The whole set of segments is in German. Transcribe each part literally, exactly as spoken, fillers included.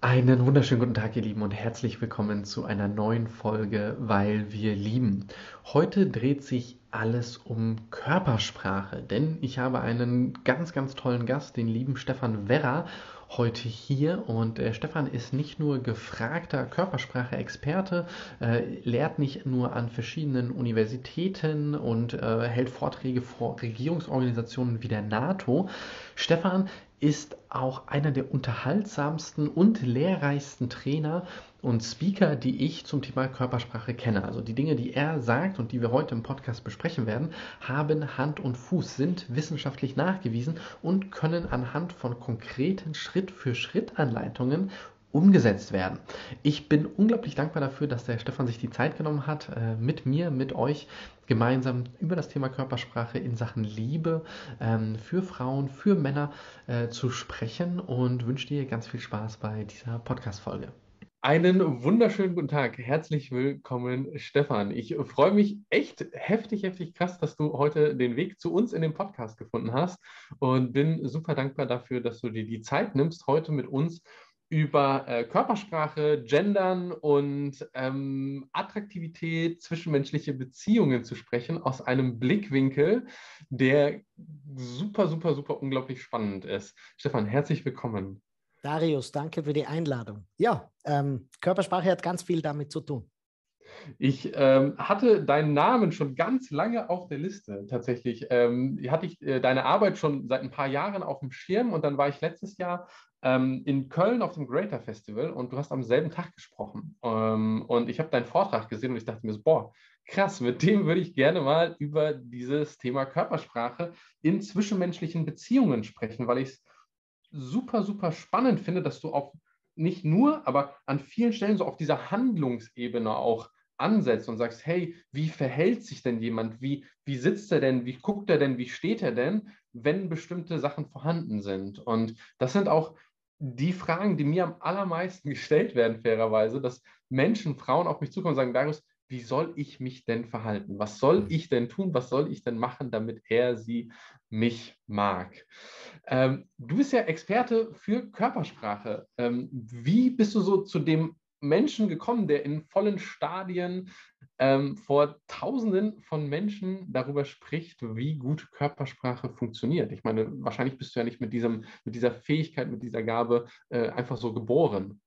Einen wunderschönen guten Tag, ihr Lieben, und herzlich willkommen zu einer neuen Folge Weil wir lieben. Heute dreht sich alles um Körpersprache, denn ich habe einen ganz, ganz tollen Gast, den lieben Stefan Werra, heute hier. Und äh, Stefan ist nicht nur gefragter Körpersprache-Experte, äh, lehrt nicht nur an verschiedenen Universitäten und äh, hält Vorträge vor Regierungsorganisationen wie der NATO. Stefan ist auch einer der unterhaltsamsten und lehrreichsten Trainer und Speaker, die ich zum Thema Körpersprache kenne. Also die Dinge, die er sagt und die wir heute im Podcast besprechen werden, haben Hand und Fuß, sind wissenschaftlich nachgewiesen und können anhand von konkreten Schritt-für-Schritt-Anleitungen umgesetzt werden. Ich bin unglaublich dankbar dafür, dass der Stefan sich die Zeit genommen hat, äh, mit mir, mit euch gemeinsam über das Thema Körpersprache in Sachen Liebe ähm, für Frauen, für Männer äh, zu sprechen, und wünsche dir ganz viel Spaß bei dieser Podcast-Folge. Einen wunderschönen guten Tag. Herzlich willkommen, Stefan. Ich freue mich echt heftig, heftig krass, dass du heute den Weg zu uns in den Podcast gefunden hast und bin super dankbar dafür, dass du dir die Zeit nimmst, heute mit uns über äh, Körpersprache, Gendern und ähm, Attraktivität, zwischenmenschliche Beziehungen zu sprechen, aus einem Blickwinkel, der super, super, super unglaublich spannend ist. Stefan, herzlich willkommen. Darius, danke für die Einladung. Ja, ähm, Körpersprache hat ganz viel damit zu tun. Ich ähm, hatte deinen Namen schon ganz lange auf der Liste, tatsächlich. Ähm, hatte ich äh, deine Arbeit schon seit ein paar Jahren auf dem Schirm, und dann war ich letztes Jahr ähm, in Köln auf dem Greater Festival und du hast am selben Tag gesprochen. Ähm, und ich habe deinen Vortrag gesehen und ich dachte mir so, boah, krass, mit dem würde ich gerne mal über dieses Thema Körpersprache in zwischenmenschlichen Beziehungen sprechen, weil ich es super, super spannend finde, dass du auf nicht nur, aber an vielen Stellen so auf dieser Handlungsebene auch ansetzt und sagst, hey, wie verhält sich denn jemand? Wie, wie sitzt er denn? Wie guckt er denn? Wie steht er denn, wenn bestimmte Sachen vorhanden sind? Und das sind auch die Fragen, die mir am allermeisten gestellt werden, fairerweise, dass Menschen, Frauen auf mich zukommen und sagen, Darius, wie soll ich mich denn verhalten? Was soll ich denn tun? Was soll ich denn machen, damit er, sie mich mag? Ähm, du bist ja Experte für Körpersprache. Ähm, wie bist du so zu dem Menschen gekommen, der in vollen Stadien ähm, vor Tausenden von Menschen darüber spricht, wie gut Körpersprache funktioniert? Ich meine, wahrscheinlich bist du ja nicht mit diesem, mit dieser Fähigkeit, mit dieser Gabe äh, einfach so geboren.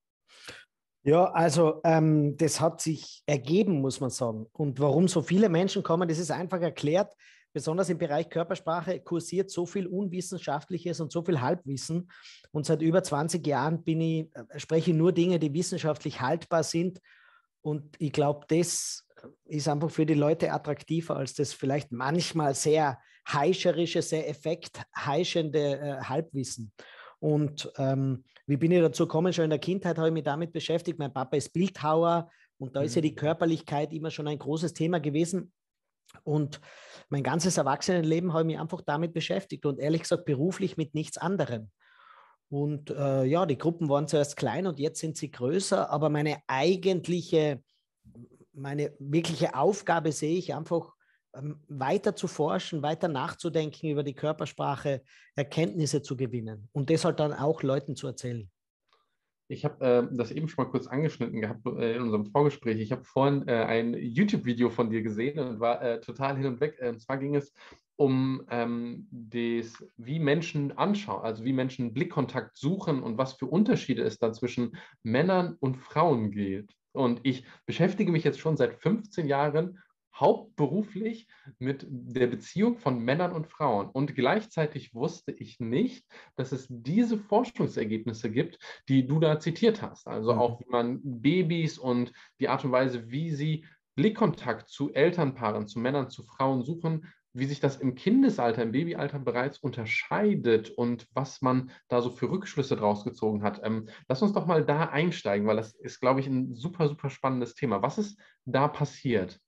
Ja, also ähm, das hat sich ergeben, muss man sagen. Und warum so viele Menschen kommen, das ist einfach erklärt. Besonders im Bereich Körpersprache kursiert so viel Unwissenschaftliches und so viel Halbwissen. Und seit über zwanzig Jahren bin ich, äh, spreche ich nur Dinge, die wissenschaftlich haltbar sind. Und ich glaube, das ist einfach für die Leute attraktiver als das vielleicht manchmal sehr heischerische, sehr effektheischende äh, Halbwissen. Und ähm, wie bin ich dazu gekommen? Schon in der Kindheit habe ich mich damit beschäftigt. Mein Papa ist Bildhauer und da ist ja die Mhm. Körperlichkeit immer schon ein großes Thema gewesen. Und mein ganzes Erwachsenenleben habe ich mich einfach damit beschäftigt und ehrlich gesagt beruflich mit nichts anderem. Und äh, ja, die Gruppen waren zuerst klein und jetzt sind sie größer, aber meine eigentliche, meine wirkliche Aufgabe sehe ich einfach, ähm, weiter zu forschen, weiter nachzudenken über die Körpersprache, Erkenntnisse zu gewinnen und das halt dann auch Leuten zu erzählen. Ich habe äh, das eben schon mal kurz angeschnitten gehabt äh, in unserem Vorgespräch. Ich habe vorhin äh, ein YouTube-Video von dir gesehen und war äh, total hin und weg. Äh, und zwar ging es um ähm, das, wie Menschen anschauen, also wie Menschen Blickkontakt suchen und was für Unterschiede es da zwischen Männern und Frauen gibt. Und ich beschäftige mich jetzt schon seit fünfzehn Jahren hauptberuflich mit der Beziehung von Männern und Frauen. Und gleichzeitig wusste ich nicht, dass es diese Forschungsergebnisse gibt, die du da zitiert hast. Also auch, Mhm. wie man Babys und die Art und Weise, wie sie Blickkontakt zu Elternpaaren, zu Männern, zu Frauen suchen, wie sich das im Kindesalter, im Babyalter bereits unterscheidet und was man da so für Rückschlüsse draus gezogen hat. Ähm, lass uns doch mal da einsteigen, weil das ist, glaube ich, ein super, super spannendes Thema. Was ist da passiert?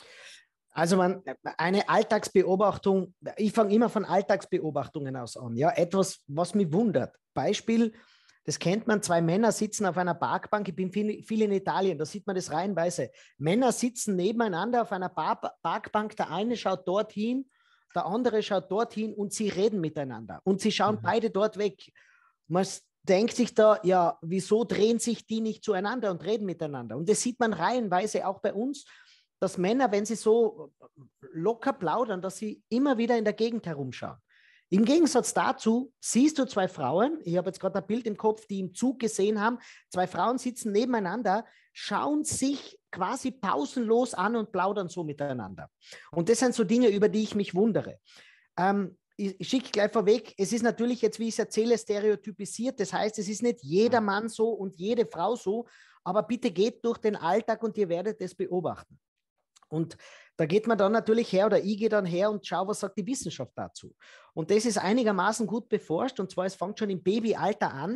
Also man, eine Alltagsbeobachtung, ich fange immer von Alltagsbeobachtungen aus an. Ja, etwas, was mich wundert. Beispiel, das kennt man, zwei Männer sitzen auf einer Parkbank. Ich bin viel, viel in Italien, da sieht man das reihenweise. Männer sitzen nebeneinander auf einer Bar Parkbank, der eine schaut dorthin, der andere schaut dorthin und sie reden miteinander. Und sie schauen Mhm. beide dort weg. Man denkt sich da, ja, wieso drehen sich die nicht zueinander und reden miteinander? Und das sieht man reihenweise auch bei uns, dass Männer, wenn sie so locker plaudern, dass sie immer wieder in der Gegend herumschauen. Im Gegensatz dazu siehst du zwei Frauen, ich habe jetzt gerade ein Bild im Kopf, die im Zug gesehen haben, zwei Frauen sitzen nebeneinander, schauen sich quasi pausenlos an und plaudern so miteinander. Und das sind so Dinge, über die ich mich wundere. Ähm, ich schicke gleich vorweg, es ist natürlich jetzt, wie ich es erzähle, stereotypisiert. Das heißt, es ist nicht jeder Mann so und jede Frau so, aber bitte geht durch den Alltag und ihr werdet es beobachten. Und da geht man dann natürlich her, oder ich gehe dann her und schaue, was sagt die Wissenschaft dazu. Und das ist einigermaßen gut beforscht, und zwar, es fängt schon im Babyalter an.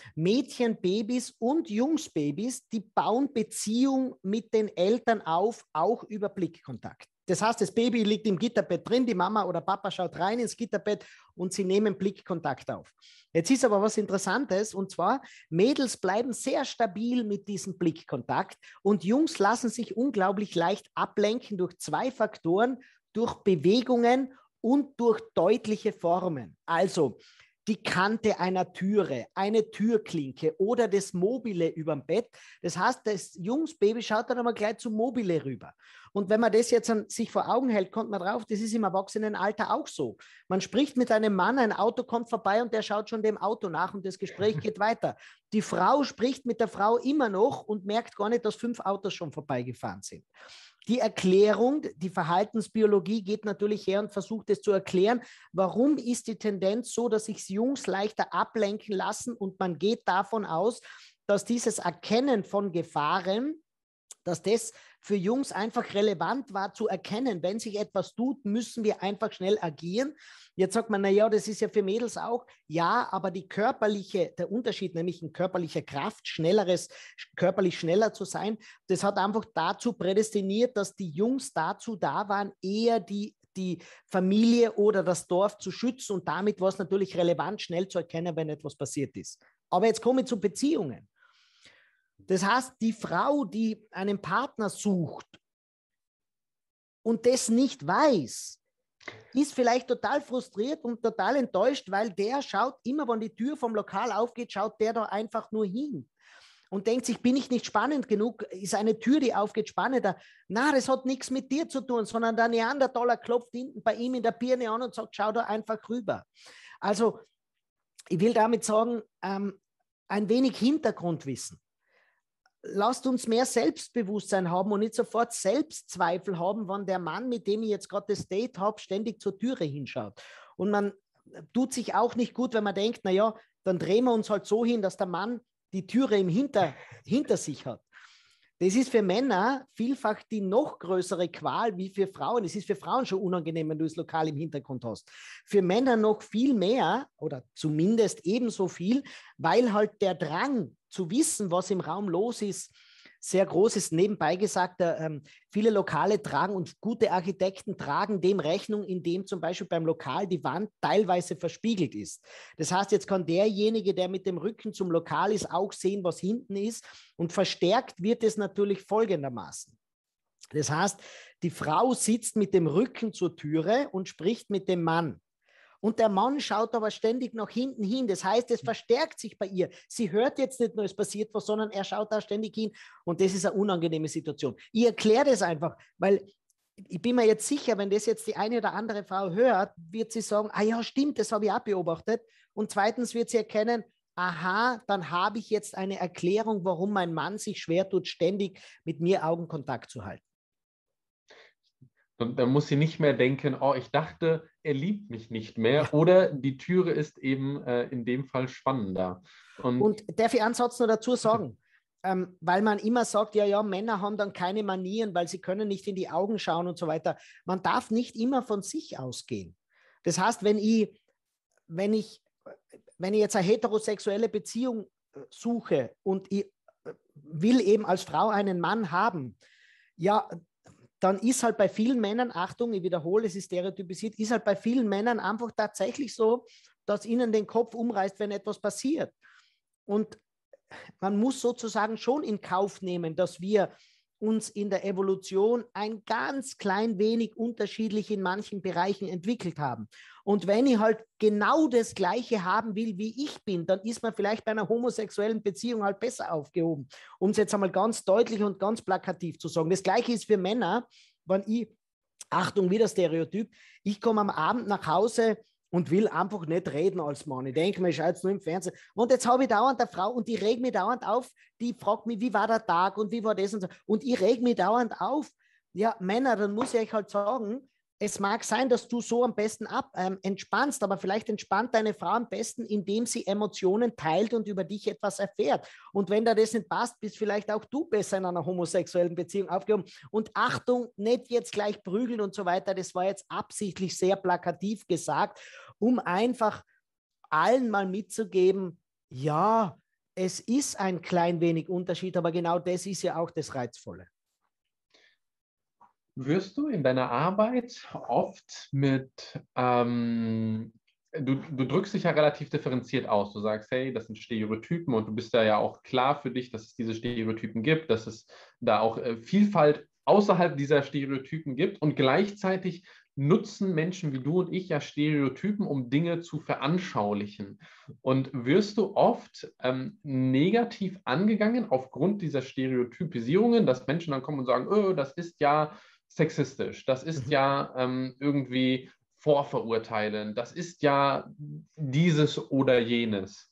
Mädchenbabys und Jungsbabys, die bauen Beziehung mit den Eltern auf, auch über Blickkontakt. Das heißt, das Baby liegt im Gitterbett drin, die Mama oder Papa schaut rein ins Gitterbett und sie nehmen Blickkontakt auf. Jetzt ist aber was Interessantes, und zwar, Mädels bleiben sehr stabil mit diesem Blickkontakt und Jungs lassen sich unglaublich leicht ablenken durch zwei Faktoren, durch Bewegungen und durch deutliche Formen. Also die Kante einer Türe, eine Türklinke oder das Mobile über dem Bett. Das heißt, das Jungsbaby schaut dann einmal gleich zum Mobile rüber. Und wenn man das jetzt an, sich vor Augen hält, kommt man drauf, das ist im Erwachsenenalter auch so. Man spricht mit einem Mann, ein Auto kommt vorbei und der schaut schon dem Auto nach und das Gespräch geht weiter. Die Frau spricht mit der Frau immer noch und merkt gar nicht, dass fünf Autos schon vorbeigefahren sind. Die Erklärung, die Verhaltensbiologie geht natürlich her und versucht es zu erklären, warum ist die Tendenz so, dass sich Jungs leichter ablenken lassen, und man geht davon aus, dass dieses Erkennen von Gefahren, dass das für Jungs einfach relevant war zu erkennen, wenn sich etwas tut, müssen wir einfach schnell agieren. Jetzt sagt man, naja, das ist ja für Mädels auch. Ja, aber die körperliche, der Unterschied, nämlich in körperlicher Kraft, schnelleres, körperlich schneller zu sein, das hat einfach dazu prädestiniert, dass die Jungs dazu da waren, eher die, die Familie oder das Dorf zu schützen, und damit war es natürlich relevant, schnell zu erkennen, wenn etwas passiert ist. Aber jetzt komme ich zu Beziehungen. Das heißt, die Frau, die einen Partner sucht und das nicht weiß, ist vielleicht total frustriert und total enttäuscht, weil der schaut immer, wenn die Tür vom Lokal aufgeht, schaut der da einfach nur hin und denkt sich, bin ich nicht spannend genug? Ist eine Tür, die aufgeht, spannender? Na, das hat nichts mit dir zu tun, sondern der Neandertaler klopft hinten bei ihm in der Birne an und sagt, schau da einfach rüber. Also, ich will damit sagen, ähm, ein wenig Hintergrundwissen. Lasst uns mehr Selbstbewusstsein haben und nicht sofort Selbstzweifel haben, wenn der Mann, mit dem ich jetzt gerade das Date habe, ständig zur Türe hinschaut. Und man tut sich auch nicht gut, wenn man denkt, naja, dann drehen wir uns halt so hin, dass der Mann die Türe im Hinter, hinter sich hat. Das ist für Männer vielfach die noch größere Qual wie für Frauen. Es ist für Frauen schon unangenehm, wenn du das Lokal im Hintergrund hast. Für Männer noch viel mehr oder zumindest ebenso viel, weil halt der Drang zu wissen, was im Raum los ist, sehr groß ist. Nebenbei gesagt, äh, viele Lokale tragen und gute Architekten tragen dem Rechnung, indem zum Beispiel beim Lokal die Wand teilweise verspiegelt ist. Das heißt, jetzt kann derjenige, der mit dem Rücken zum Lokal ist, auch sehen, was hinten ist, und verstärkt wird es natürlich folgendermaßen. Das heißt, die Frau sitzt mit dem Rücken zur Türe und spricht mit dem Mann. Und der Mann schaut aber ständig nach hinten hin. Das heißt, es verstärkt sich bei ihr. Sie hört jetzt nicht nur, es passiert was, sondern er schaut da ständig hin. Und das ist eine unangenehme Situation. Ich erkläre das einfach, weil ich bin mir jetzt sicher, wenn das jetzt die eine oder andere Frau hört, wird sie sagen, ah ja, stimmt, das habe ich auch beobachtet. Und zweitens wird sie erkennen, aha, dann habe ich jetzt eine Erklärung, warum mein Mann sich schwer tut, ständig mit mir Augenkontakt zu halten. Und dann muss sie nicht mehr denken, oh, ich dachte, er liebt mich nicht mehr, Ja. oder die Türe ist eben äh, in dem Fall spannender. Und, Und darf ich einen Satz noch dazu sagen? Ähm, weil man immer sagt, ja, ja, Männer haben dann keine Manieren, weil sie können nicht in die Augen schauen und so weiter. Man darf nicht immer von sich ausgehen. Das heißt, wenn ich, wenn ich, wenn ich jetzt eine heterosexuelle Beziehung suche und ich will eben als Frau einen Mann haben, ja, dann ist halt bei vielen Männern, Achtung, ich wiederhole, es ist stereotypisiert, ist halt bei vielen Männern einfach tatsächlich so, dass ihnen den Kopf umreißt, wenn etwas passiert. Und man muss sozusagen schon in Kauf nehmen, dass wir uns in der Evolution ein ganz klein wenig unterschiedlich in manchen Bereichen entwickelt haben. Und wenn ich halt genau das Gleiche haben will, wie ich bin, dann ist man vielleicht bei einer homosexuellen Beziehung halt besser aufgehoben, um es jetzt einmal ganz deutlich und ganz plakativ zu sagen. Das Gleiche ist für Männer, wenn ich, Achtung, wieder Stereotyp, ich komme am Abend nach Hause und will einfach nicht reden als Mann. Ich denke mir, ich schaue jetzt nur im Fernsehen. Und jetzt habe ich dauernd eine Frau und die regt mich dauernd auf, die fragt mich, wie war der Tag und wie war das und so. Und ich reg mich dauernd auf. Ja, Männer, dann muss ich euch halt sagen, es mag sein, dass du so am besten ab, ähm, entspannst, aber vielleicht entspannt deine Frau am besten, indem sie Emotionen teilt und über dich etwas erfährt. Und wenn da das nicht passt, bist vielleicht auch du besser in einer homosexuellen Beziehung aufgehoben. Und Achtung, nicht jetzt gleich prügeln und so weiter, das war jetzt absichtlich sehr plakativ gesagt, um einfach allen mal mitzugeben, ja, es ist ein klein wenig Unterschied, aber genau das ist ja auch das Reizvolle. Wirst du in deiner Arbeit oft mit, ähm, du, du drückst dich ja relativ differenziert aus. Du sagst, hey, das sind Stereotypen und du bist da ja auch klar für dich, dass es diese Stereotypen gibt, dass es da auch äh, Vielfalt außerhalb dieser Stereotypen gibt und gleichzeitig nutzen Menschen wie du und ich ja Stereotypen, um Dinge zu veranschaulichen. Und wirst du oft ähm, negativ angegangen aufgrund dieser Stereotypisierungen, dass Menschen dann kommen und sagen, oh, das ist ja sexistisch, das ist ja ähm, irgendwie vorverurteilend, das ist ja dieses oder jenes?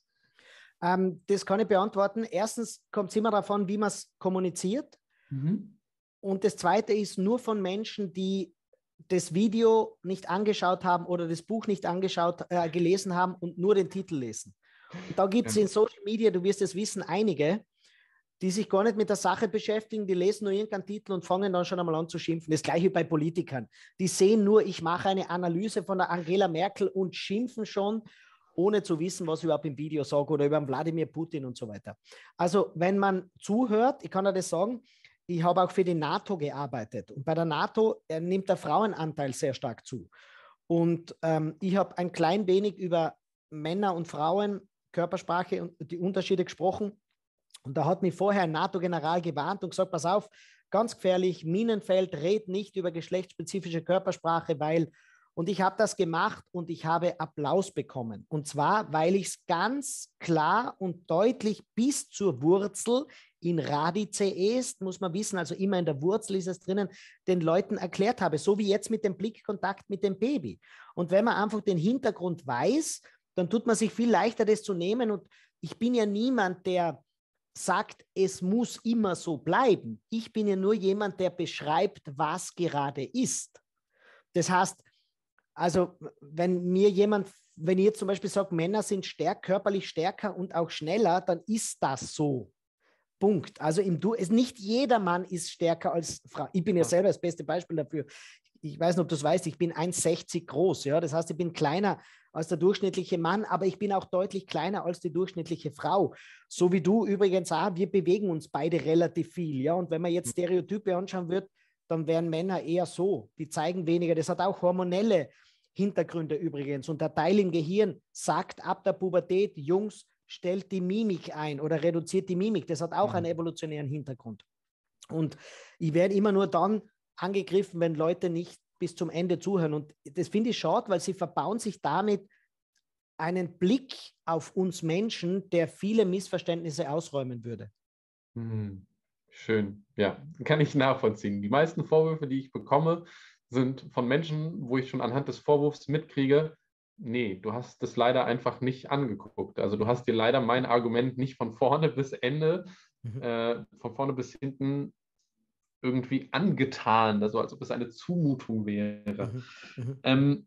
Ähm, das kann ich beantworten. Erstens kommt es immer davon, wie man es kommuniziert. Mhm. Und das Zweite ist nur von Menschen, die das Video nicht angeschaut haben oder das Buch nicht angeschaut, äh, gelesen haben und nur den Titel lesen. Und da gibt es Ja. in Social Media, du wirst es wissen, einige, die sich gar nicht mit der Sache beschäftigen, die lesen nur irgendeinen Titel und fangen dann schon einmal an zu schimpfen. Das gleiche bei Politikern. Die sehen nur, ich mache eine Analyse von der Angela Merkel und schimpfen schon, ohne zu wissen, was ich überhaupt im Video sage oder über Wladimir Putin und so weiter. Also wenn man zuhört, ich kann ja das sagen, ich habe auch für die NATO gearbeitet und bei der NATO äh, nimmt der Frauenanteil sehr stark zu. Und ähm, ich habe ein klein wenig über Männer und Frauen, Körpersprache und die Unterschiede gesprochen. Und da hat mich vorher ein NATO-General gewarnt und gesagt, pass auf, ganz gefährlich, Minenfeld, red nicht über geschlechtsspezifische Körpersprache, weil, und ich habe das gemacht und ich habe Applaus bekommen. Und zwar, weil ich es ganz klar und deutlich bis zur Wurzel in Radice est, muss man wissen, also immer in der Wurzel ist es drinnen, den Leuten erklärt habe, so wie jetzt mit dem Blickkontakt mit dem Baby. Und wenn man einfach den Hintergrund weiß, dann tut man sich viel leichter, das zu nehmen. Und ich bin ja niemand, der sagt, es muss immer so bleiben. Ich bin ja nur jemand, der beschreibt, was gerade ist. Das heißt, also wenn mir jemand, wenn ihr zum Beispiel sagt, Männer sind stärk, körperlich stärker und auch schneller, dann ist das so. Punkt. Also im du es nicht jeder Mann ist stärker als Frau. Ich bin ja selber das beste Beispiel dafür. Ich weiß nicht, ob du es weißt, ich bin eins Komma sechzig groß. Ja? Das heißt, ich bin kleiner als der durchschnittliche Mann, aber ich bin auch deutlich kleiner als die durchschnittliche Frau. So wie du übrigens auch, wir bewegen uns beide relativ viel. Ja? Und wenn man jetzt Stereotype anschauen wird, dann wären Männer eher so. Die zeigen weniger. Das hat auch hormonelle Hintergründe übrigens. Und der Teil im Gehirn sagt ab der Pubertät, Jungs, stellt die Mimik ein oder reduziert die Mimik. Das hat auch mhm. einen evolutionären Hintergrund. Und ich werde immer nur dann angegriffen, wenn Leute nicht bis zum Ende zuhören. Und das finde ich schade, weil sie verbauen sich damit einen Blick auf uns Menschen, der viele Missverständnisse ausräumen würde. Hm. Schön, ja, kann ich nachvollziehen. Die meisten Vorwürfe, die ich bekomme, sind von Menschen, wo ich schon anhand des Vorwurfs mitkriege, nee, du hast das leider einfach nicht angeguckt. Also du hast dir leider mein Argument nicht von vorne bis Ende, mhm. äh, von vorne bis hinten irgendwie angetan, also als ob es eine Zumutung wäre. Mhm. Mhm. Ähm,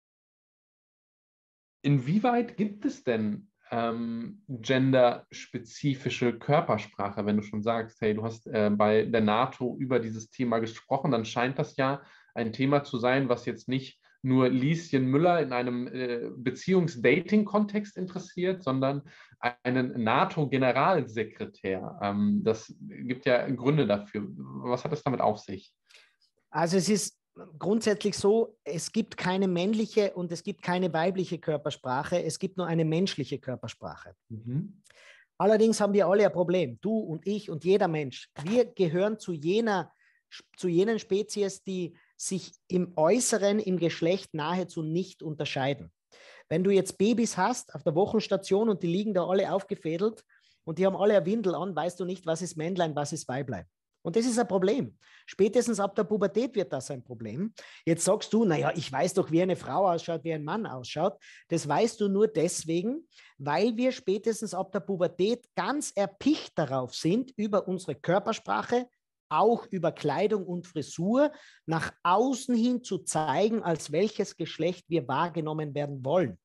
inwieweit gibt es denn ähm, genderspezifische Körpersprache, wenn du schon sagst, hey, du hast äh, bei der NATO über dieses Thema gesprochen, dann scheint das ja ein Thema zu sein, was jetzt nicht nur Lieschen Müller in einem äh, Beziehungs-Dating-Kontext interessiert, sondern einen NATO-Generalsekretär. Ähm, das gibt ja Gründe dafür. Was hat es damit auf sich? Also es ist grundsätzlich so, es gibt keine männliche und es gibt keine weibliche Körpersprache, es gibt nur eine menschliche Körpersprache. Mhm. Allerdings haben wir alle ein Problem, du und ich und jeder Mensch. Wir gehören zu jener, zu jenen Spezies, die sich im Äußeren, im Geschlecht nahezu nicht unterscheiden. Wenn du jetzt Babys hast auf der Wochenstation und die liegen da alle aufgefädelt und die haben alle eine Windel an, weißt du nicht, was ist Männlein, was ist Weiblein. Und das ist ein Problem. Spätestens ab der Pubertät wird das ein Problem. Jetzt sagst du, naja, ich weiß doch, wie eine Frau ausschaut, wie ein Mann ausschaut. Das weißt du nur deswegen, weil wir spätestens ab der Pubertät ganz erpicht darauf sind, über unsere Körpersprache, auch über Kleidung und Frisur, nach außen hin zu zeigen, als welches Geschlecht wir wahrgenommen werden wollen.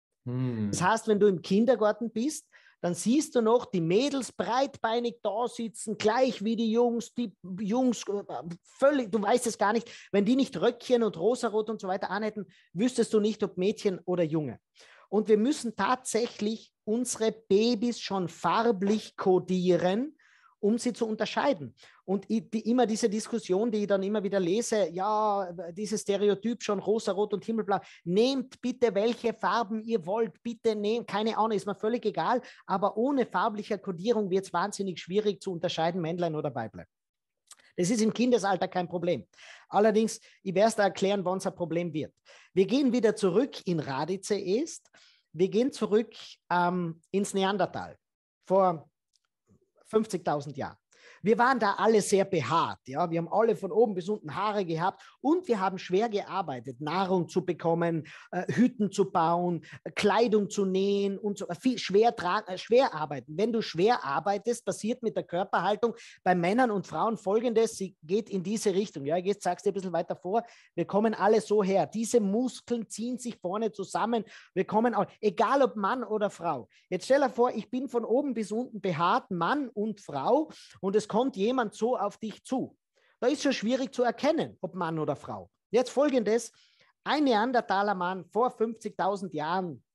Hm. Das heißt, wenn du im Kindergarten bist, dann siehst du noch die Mädels breitbeinig da sitzen, gleich wie die Jungs, die Jungs völlig, du weißt es gar nicht, wenn die nicht Röckchen und Rosarot und so weiter anhätten, wüsstest du nicht, ob Mädchen oder Junge. Und wir müssen tatsächlich unsere Babys schon farblich kodieren, um sie zu unterscheiden. Und die, immer diese Diskussion, die ich dann immer wieder lese, ja, dieses Stereotyp schon rosa-rot und himmelblau, nehmt bitte, welche Farben ihr wollt, bitte nehmt, keine Ahnung, ist mir völlig egal, aber ohne farbliche Kodierung wird es wahnsinnig schwierig zu unterscheiden, Männlein oder Weiblein. Das ist im Kindesalter kein Problem. Allerdings, ich werde es da erklären, wann es ein Problem wird. Wir gehen wieder zurück in Radice Est, wir gehen zurück ähm, ins Neandertal, vor fünfzigtausend Jahren. Wir waren da alle sehr behaart. Ja? Wir haben alle von oben bis unten Haare gehabt und wir haben schwer gearbeitet, Nahrung zu bekommen, äh, Hütten zu bauen, äh, Kleidung zu nähen und so. Viel schwer, äh, schwer arbeiten. Wenn du schwer arbeitest, passiert mit der Körperhaltung bei Männern und Frauen Folgendes, sie geht in diese Richtung. Ja, jetzt sagst du ein bisschen weiter vor, wir kommen alle so her. Diese Muskeln ziehen sich vorne zusammen. Wir kommen auch, egal ob Mann oder Frau. Jetzt stell dir vor, ich bin von oben bis unten behaart, Mann und Frau, und es kommt jemand so auf dich zu. Da ist schon schwierig zu erkennen, ob Mann oder Frau. Jetzt Folgendes, ein Neandertaler Mann vor fünfzigtausend Jahren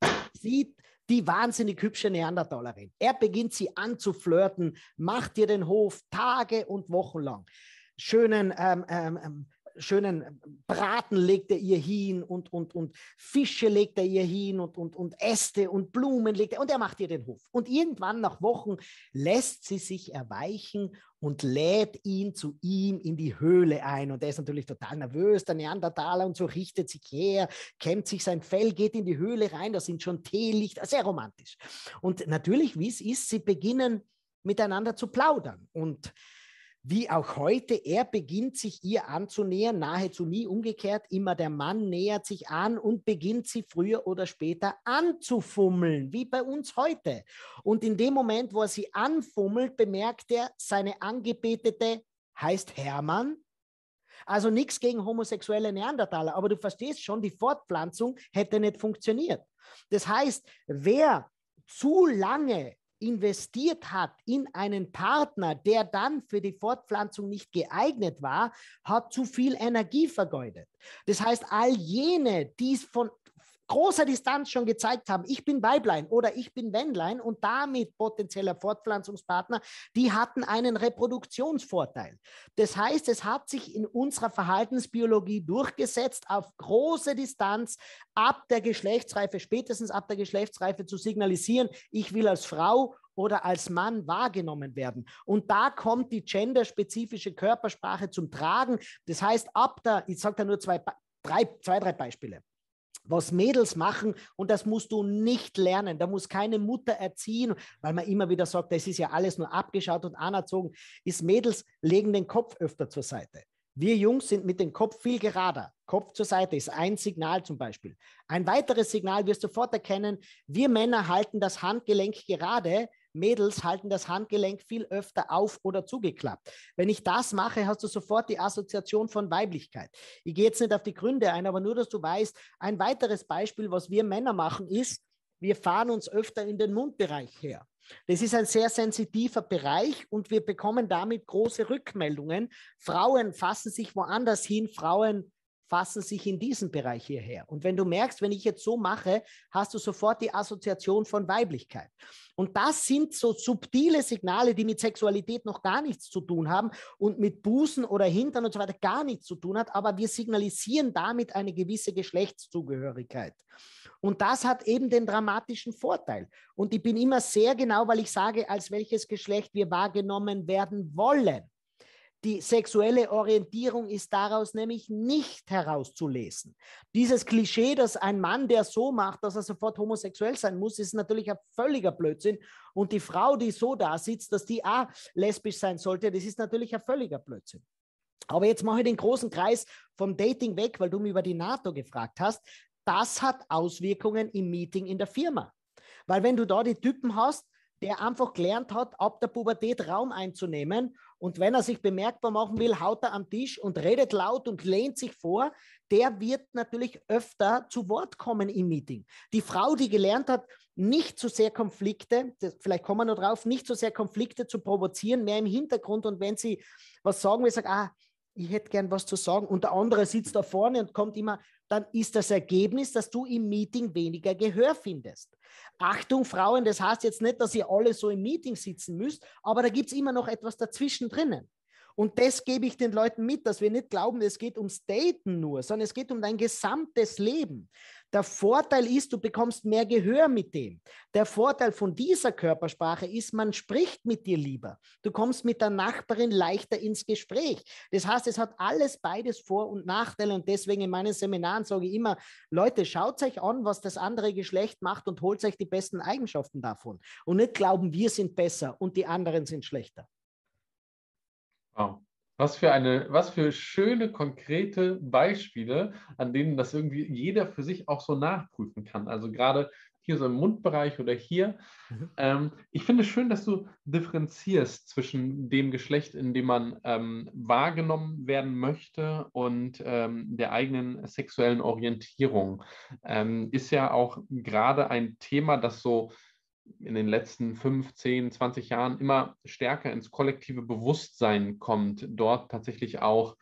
sieht die wahnsinnig hübsche Neandertalerin. Er beginnt sie anzuflirten, macht ihr den Hof Tage und Wochen lang. Schönen ähm, ähm, schönen Braten legt er ihr hin und, und, und Fische legt er ihr hin und, und, und Äste und Blumen legt er und er macht ihr den Hof. Und irgendwann nach Wochen lässt sie sich erweichen und lädt ihn zu ihm in die Höhle ein. Und er ist natürlich total nervös, der Neandertaler, und so richtet sich her, kämmt sich sein Fell, geht in die Höhle rein, da sind schon Teelichter, sehr romantisch. Und natürlich, wie es ist, sie beginnen miteinander zu plaudern. Und wie auch heute, er beginnt sich ihr anzunähern, nahezu nie umgekehrt. Immer der Mann nähert sich an und beginnt sie früher oder später anzufummeln, wie bei uns heute. Und in dem Moment, wo er sie anfummelt, bemerkt er, seine Angebetete heißt Hermann. Also nichts gegen homosexuelle Neandertaler, aber du verstehst schon, die Fortpflanzung hätte nicht funktioniert. Das heißt, wer zu lange investiert hat in einen Partner, der dann für die Fortpflanzung nicht geeignet war, hat zu viel Energie vergeudet. Das heißt, all jene, die es von großer Distanz schon gezeigt haben, ich bin Weiblein oder ich bin Männlein und damit potenzieller Fortpflanzungspartner, die hatten einen Reproduktionsvorteil. Das heißt, es hat sich in unserer Verhaltensbiologie durchgesetzt, auf große Distanz ab der Geschlechtsreife, spätestens ab der Geschlechtsreife zu signalisieren, ich will als Frau oder als Mann wahrgenommen werden. Und da kommt die genderspezifische Körpersprache zum Tragen. Das heißt, ab der, ich sage da nur zwei, drei, zwei, drei Beispiele. Was Mädels machen, und das musst du nicht lernen, da muss keine Mutter erziehen, weil man immer wieder sagt, das ist ja alles nur abgeschaut und anerzogen, ist, Mädels legen den Kopf öfter zur Seite. Wir Jungs sind mit dem Kopf viel gerader. Kopf zur Seite ist ein Signal zum Beispiel. Ein weiteres Signal wirst du sofort erkennen, wir Männer halten das Handgelenk gerade, Mädels halten das Handgelenk viel öfter auf oder zugeklappt. Wenn ich das mache, hast du sofort die Assoziation von Weiblichkeit. Ich gehe jetzt nicht auf die Gründe ein, aber nur, dass du weißt, ein weiteres Beispiel, was wir Männer machen, ist, wir fahren uns öfter in den Mundbereich her. Das ist ein sehr sensitiver Bereich und wir bekommen damit große Rückmeldungen. Frauen fassen sich woanders hin, Frauen fassen sich in diesem Bereich hierher. Und wenn du merkst, wenn ich jetzt so mache, hast du sofort die Assoziation von Weiblichkeit. Und das sind so subtile Signale, die mit Sexualität noch gar nichts zu tun haben und mit Busen oder Hintern und so weiter gar nichts zu tun hat, aber wir signalisieren damit eine gewisse Geschlechtszugehörigkeit. Und das hat eben den dramatischen Vorteil. Und ich bin immer sehr genau, weil ich sage, als welches Geschlecht wir wahrgenommen werden wollen. Die sexuelle Orientierung ist daraus nämlich nicht herauszulesen. Dieses Klischee, dass ein Mann, der so macht, dass er sofort homosexuell sein muss, ist natürlich ein völliger Blödsinn. Und die Frau, die so da sitzt, dass die auch lesbisch sein sollte, das ist natürlich ein völliger Blödsinn. Aber jetzt mache ich den großen Kreis vom Dating weg, weil du mich über die NATO gefragt hast. Das hat Auswirkungen im Meeting in der Firma. Weil wenn du da die Typen hast, der einfach gelernt hat, ab der Pubertät Raum einzunehmen und wenn er sich bemerkbar machen will, haut er am Tisch und redet laut und lehnt sich vor, der wird natürlich öfter zu Wort kommen im Meeting. Die Frau, die gelernt hat, nicht so sehr Konflikte, das, vielleicht kommen wir noch drauf, nicht so sehr Konflikte zu provozieren, mehr im Hintergrund und wenn sie was sagen will, sagt, ah, ich hätte gern was zu sagen und der andere sitzt da vorne und kommt immer, dann ist das Ergebnis, dass du im Meeting weniger Gehör findest. Achtung, Frauen, das heißt jetzt nicht, dass ihr alle so im Meeting sitzen müsst, aber da gibt es immer noch etwas dazwischen drinnen. Und das gebe ich den Leuten mit, dass wir nicht glauben, es geht ums Daten nur, sondern es geht um dein gesamtes Leben. Der Vorteil ist, du bekommst mehr Gehör mit dem. Der Vorteil von dieser Körpersprache ist, man spricht mit dir lieber. Du kommst mit der Nachbarin leichter ins Gespräch. Das heißt, es hat alles beides Vor- und Nachteile und deswegen in meinen Seminaren sage ich immer, Leute, schaut euch an, was das andere Geschlecht macht und holt euch die besten Eigenschaften davon. Und nicht glauben, wir sind besser und die anderen sind schlechter. Wow. Was für eine, was für schöne, konkrete Beispiele, an denen das irgendwie jeder für sich auch so nachprüfen kann. Also gerade hier so im Mundbereich oder hier. Mhm. Ähm, ich finde es schön, dass du differenzierst zwischen dem Geschlecht, in dem man ähm, wahrgenommen werden möchte und ähm, der eigenen sexuellen Orientierung. Ähm, ist ja auch gerade ein Thema, das so in den letzten fünf, zehn, zwanzig Jahren immer stärker ins kollektive Bewusstsein kommt, dort tatsächlich auch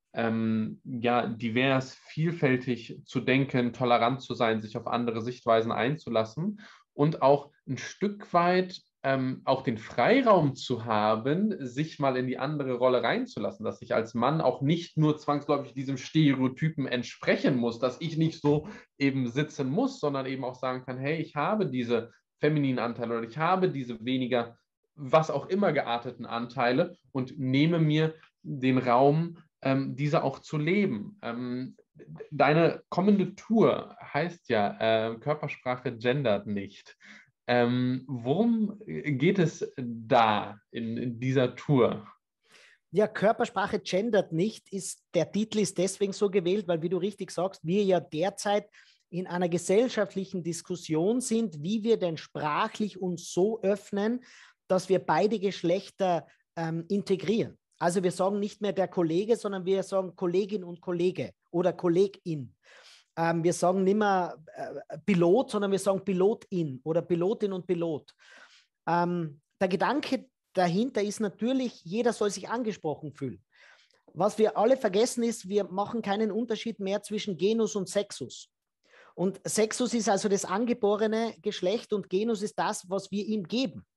ähm, ja, divers, vielfältig zu denken, tolerant zu sein, sich auf andere Sichtweisen einzulassen und auch ein Stück weit ähm, auch den Freiraum zu haben, sich mal in die andere Rolle reinzulassen, dass ich als Mann auch nicht nur zwangsläufig diesem Stereotypen entsprechen muss, dass ich nicht so eben sitzen muss, sondern eben auch sagen kann, hey, ich habe diese femininen Anteile oder ich habe diese weniger, was auch immer gearteten Anteile und nehme mir den Raum, ähm, diese auch zu leben. Ähm, deine kommende Tour heißt ja, äh, Körpersprache gendert nicht. Ähm, worum geht es da in, in dieser Tour? Ja, Körpersprache gendert nicht, ist, der Titel ist deswegen so gewählt, weil, wie du richtig sagst, wir ja derzeit in einer gesellschaftlichen Diskussion sind, wie wir denn sprachlich uns so öffnen, dass wir beide Geschlechter ähm, integrieren. Also wir sagen nicht mehr der Kollege, sondern wir sagen Kollegin und Kollege oder Kollegin. Ähm, wir sagen nicht mehr äh, Pilot, sondern wir sagen Pilotin oder Pilotin und Pilot. Ähm, der Gedanke dahinter ist natürlich, jeder soll sich angesprochen fühlen. Was wir alle vergessen ist, wir machen keinen Unterschied mehr zwischen Genus und Sexus. Und Sexus ist also das angeborene Geschlecht und Genus ist das, was wir ihm geben.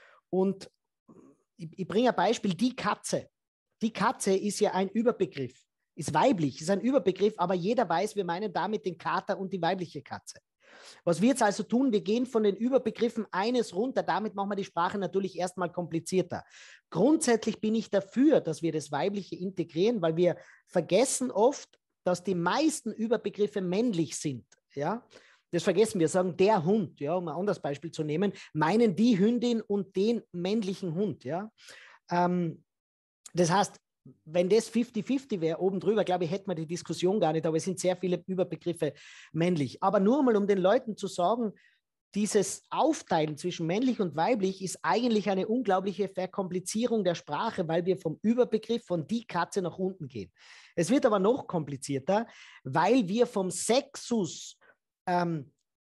Und ich, ich bringe ein Beispiel, die Katze. Die Katze ist ja ein Überbegriff, ist weiblich, ist ein Überbegriff, aber jeder weiß, wir meinen damit den Kater und die weibliche Katze. Was wir jetzt also tun, wir gehen von den Überbegriffen eines runter, damit machen wir die Sprache natürlich erstmal komplizierter. Grundsätzlich bin ich dafür, dass wir das Weibliche integrieren, weil wir vergessen oft, dass die meisten Überbegriffe männlich sind. Ja, das vergessen wir, sagen der Hund, ja, um ein anderes Beispiel zu nehmen, meinen die Hündin und den männlichen Hund. Ja, ähm, das heißt, wenn das fünfzig fünfzig wäre, oben drüber, glaube ich, hätten wir die Diskussion gar nicht, aber es sind sehr viele Überbegriffe männlich. Aber nur mal, um den Leuten zu sagen, dieses Aufteilen zwischen männlich und weiblich ist eigentlich eine unglaubliche Verkomplizierung der Sprache, weil wir vom Überbegriff von die Katze nach unten gehen. Es wird aber noch komplizierter, weil wir vom Sexus ähm,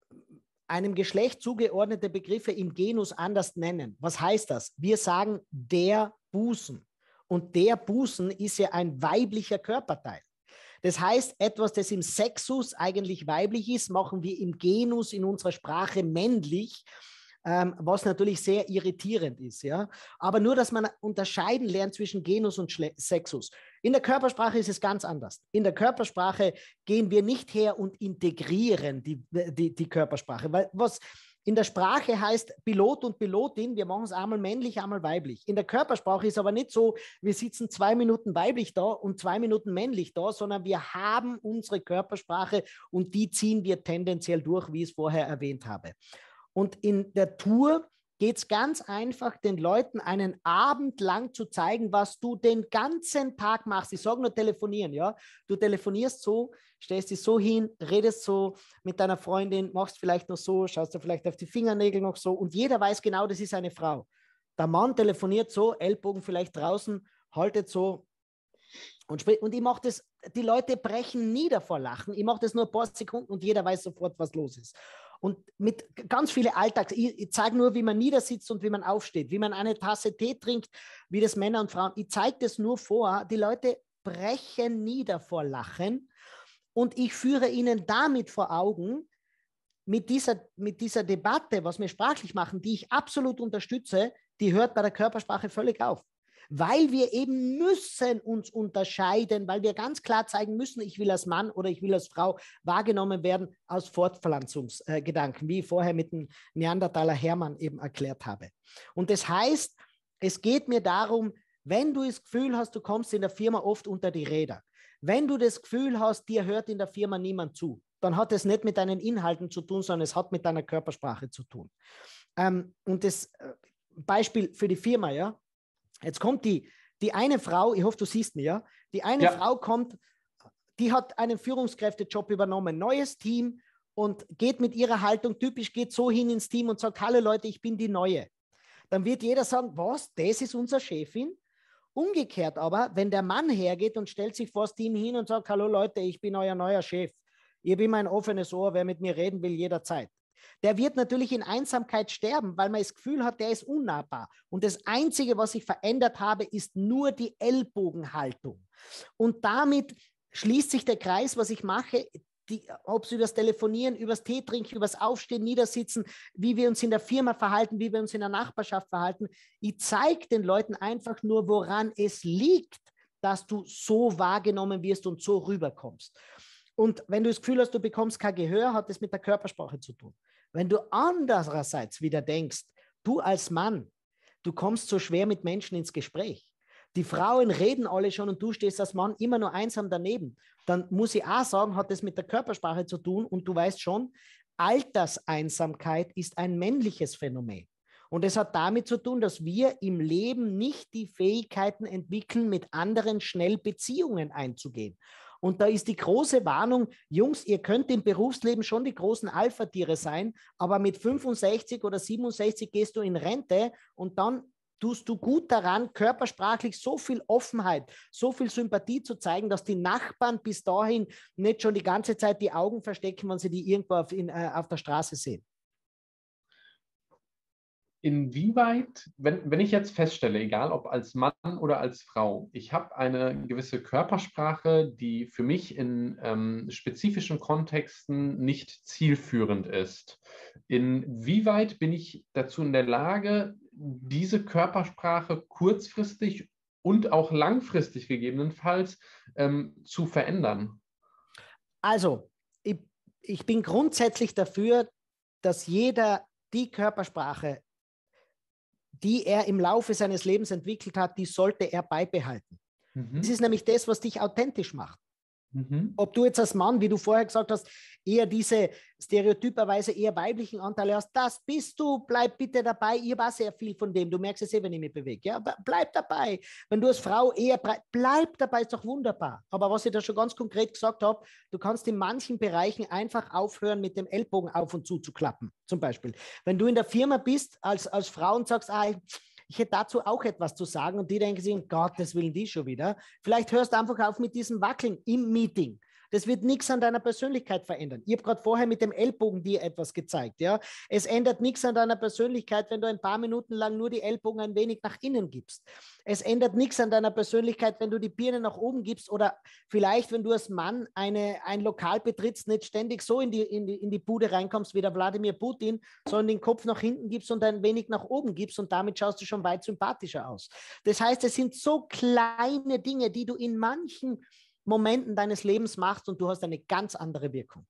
einem Geschlecht zugeordnete Begriffe im Genus anders nennen. Was heißt das? Wir sagen der Busen. Und der Busen ist ja ein weiblicher Körperteil. Das heißt, etwas, das im Sexus eigentlich weiblich ist, machen wir im Genus in unserer Sprache männlich, ähm, was natürlich sehr irritierend ist. Ja? Aber nur, dass man unterscheiden lernt zwischen Genus und Schle Sexus. In der Körpersprache ist es ganz anders. In der Körpersprache gehen wir nicht her und integrieren die, die, die Körpersprache, weil was in der Sprache heißt Pilot und Pilotin, wir machen es einmal männlich, einmal weiblich. In der Körpersprache ist aber nicht so, wir sitzen zwei Minuten weiblich da und zwei Minuten männlich da, sondern wir haben unsere Körpersprache und die ziehen wir tendenziell durch, wie ich es vorher erwähnt habe. Und in der Tour geht es ganz einfach, den Leuten einen Abend lang zu zeigen, was du den ganzen Tag machst. Ich sage nur telefonieren, ja. Du telefonierst so, stellst dich so hin, redest so mit deiner Freundin, machst vielleicht noch so, schaust dir vielleicht auf die Fingernägel noch so und jeder weiß genau, das ist eine Frau. Der Mann telefoniert so, Ellbogen vielleicht draußen, haltet so und spricht. Und ich mache das, die Leute brechen nieder vor Lachen. Ich mache das nur ein paar Sekunden und jeder weiß sofort, was los ist. Und mit ganz vielen Alltags, ich, ich zeige nur, wie man niedersitzt und wie man aufsteht, wie man eine Tasse Tee trinkt, wie das Männer und Frauen, ich zeige das nur vor, die Leute brechen nieder vor Lachen und ich führe ihnen damit vor Augen, mit dieser, mit dieser Debatte, was wir sprachlich machen, die ich absolut unterstütze, die hört bei der Körpersprache völlig auf. Weil wir eben müssen uns unterscheiden, weil wir ganz klar zeigen müssen, ich will als Mann oder ich will als Frau wahrgenommen werden aus Fortpflanzungsgedanken, wie ich vorher mit dem Neandertaler Hermann eben erklärt habe. Und das heißt, es geht mir darum, wenn du das Gefühl hast, du kommst in der Firma oft unter die Räder, wenn du das Gefühl hast, dir hört in der Firma niemand zu, dann hat es nicht mit deinen Inhalten zu tun, sondern es hat mit deiner Körpersprache zu tun. Ähm, und das Beispiel für die Firma, ja, jetzt kommt die, die eine Frau, ich hoffe, du siehst mich, ja, die eine ja. Frau kommt, die hat einen Führungskräftejob übernommen, neues Team und geht mit ihrer Haltung, typisch geht so hin ins Team und sagt, hallo Leute, ich bin die Neue. Dann wird jeder sagen, was, das ist unsere Chefin? Umgekehrt aber, wenn der Mann hergeht und stellt sich vor das Team hin und sagt, hallo Leute, ich bin euer neuer Chef. Ich habe immer ein offenes Ohr, wer mit mir reden will, jederzeit. Der wird natürlich in Einsamkeit sterben, weil man das Gefühl hat, der ist unnahbar. Und das Einzige, was ich verändert habe, ist nur die Ellbogenhaltung. Und damit schließt sich der Kreis, was ich mache, ob es über das Telefonieren, über das Tee trinken, über das Aufstehen, Niedersitzen, wie wir uns in der Firma verhalten, wie wir uns in der Nachbarschaft verhalten. Ich zeige den Leuten einfach nur, woran es liegt, dass du so wahrgenommen wirst und so rüberkommst. Und wenn du das Gefühl hast, du bekommst kein Gehör, hat das mit der Körpersprache zu tun. Wenn du andererseits wieder denkst, du als Mann, du kommst so schwer mit Menschen ins Gespräch. Die Frauen reden alle schon und du stehst als Mann immer nur einsam daneben. Dann muss ich auch sagen, hat das mit der Körpersprache zu tun und du weißt schon, Alterseinsamkeit ist ein männliches Phänomen. Und es hat damit zu tun, dass wir im Leben nicht die Fähigkeiten entwickeln, mit anderen schnell Beziehungen einzugehen. Und da ist die große Warnung, Jungs, ihr könnt im Berufsleben schon die großen Alpha-Tiere sein, aber mit fünfundsechzig oder siebenundsechzig gehst du in Rente und dann tust du gut daran, körpersprachlich so viel Offenheit, so viel Sympathie zu zeigen, dass die Nachbarn bis dahin nicht schon die ganze Zeit die Augen verstecken, wenn sie die irgendwo auf, in, äh, auf der Straße sehen. Inwieweit, wenn, wenn ich jetzt feststelle, egal ob als Mann oder als Frau, ich habe eine gewisse Körpersprache, die für mich in ähm, spezifischen Kontexten nicht zielführend ist, inwieweit bin ich dazu in der Lage, diese Körpersprache kurzfristig und auch langfristig gegebenenfalls ähm, zu verändern? Also, ich, ich bin grundsätzlich dafür, dass jeder die Körpersprache, die er im Laufe seines Lebens entwickelt hat, die sollte er beibehalten. Mhm. Das ist nämlich das, was dich authentisch macht. Mhm. Ob du jetzt als Mann, wie du vorher gesagt hast, eher diese stereotyperweise eher weiblichen Anteile hast, das bist du, bleib bitte dabei. Ich habe auch sehr viel von dem. Du merkst es eh, wenn ich mich bewege. Ja, bleib dabei. Wenn du als Frau eher, bleib dabei, ist doch wunderbar. Aber was ich da schon ganz konkret gesagt habe, du kannst in manchen Bereichen einfach aufhören, mit dem Ellbogen auf und zu zu klappen. Zum Beispiel, wenn du in der Firma bist als, als Frau und sagst, ah, ich hätte dazu auch etwas zu sagen und die denken sich, um Gottes Willen, die schon wieder. Vielleicht hörst du einfach auf mit diesem Wackeln im Meeting. Das wird nichts an deiner Persönlichkeit verändern. Ich habe gerade vorher mit dem Ellbogen dir etwas gezeigt. Ja? Es ändert nichts an deiner Persönlichkeit, wenn du ein paar Minuten lang nur die Ellbogen ein wenig nach innen gibst. Es ändert nichts an deiner Persönlichkeit, wenn du die Birne nach oben gibst oder vielleicht, wenn du als Mann eine, ein Lokal betrittst, nicht ständig so in die, in, die, in die Bude reinkommst wie der Wladimir Putin, sondern den Kopf nach hinten gibst und ein wenig nach oben gibst und damit schaust du schon weit sympathischer aus. Das heißt, es sind so kleine Dinge, die du in manchen Momenten deines Lebens machst und du hast eine ganz andere Wirkung.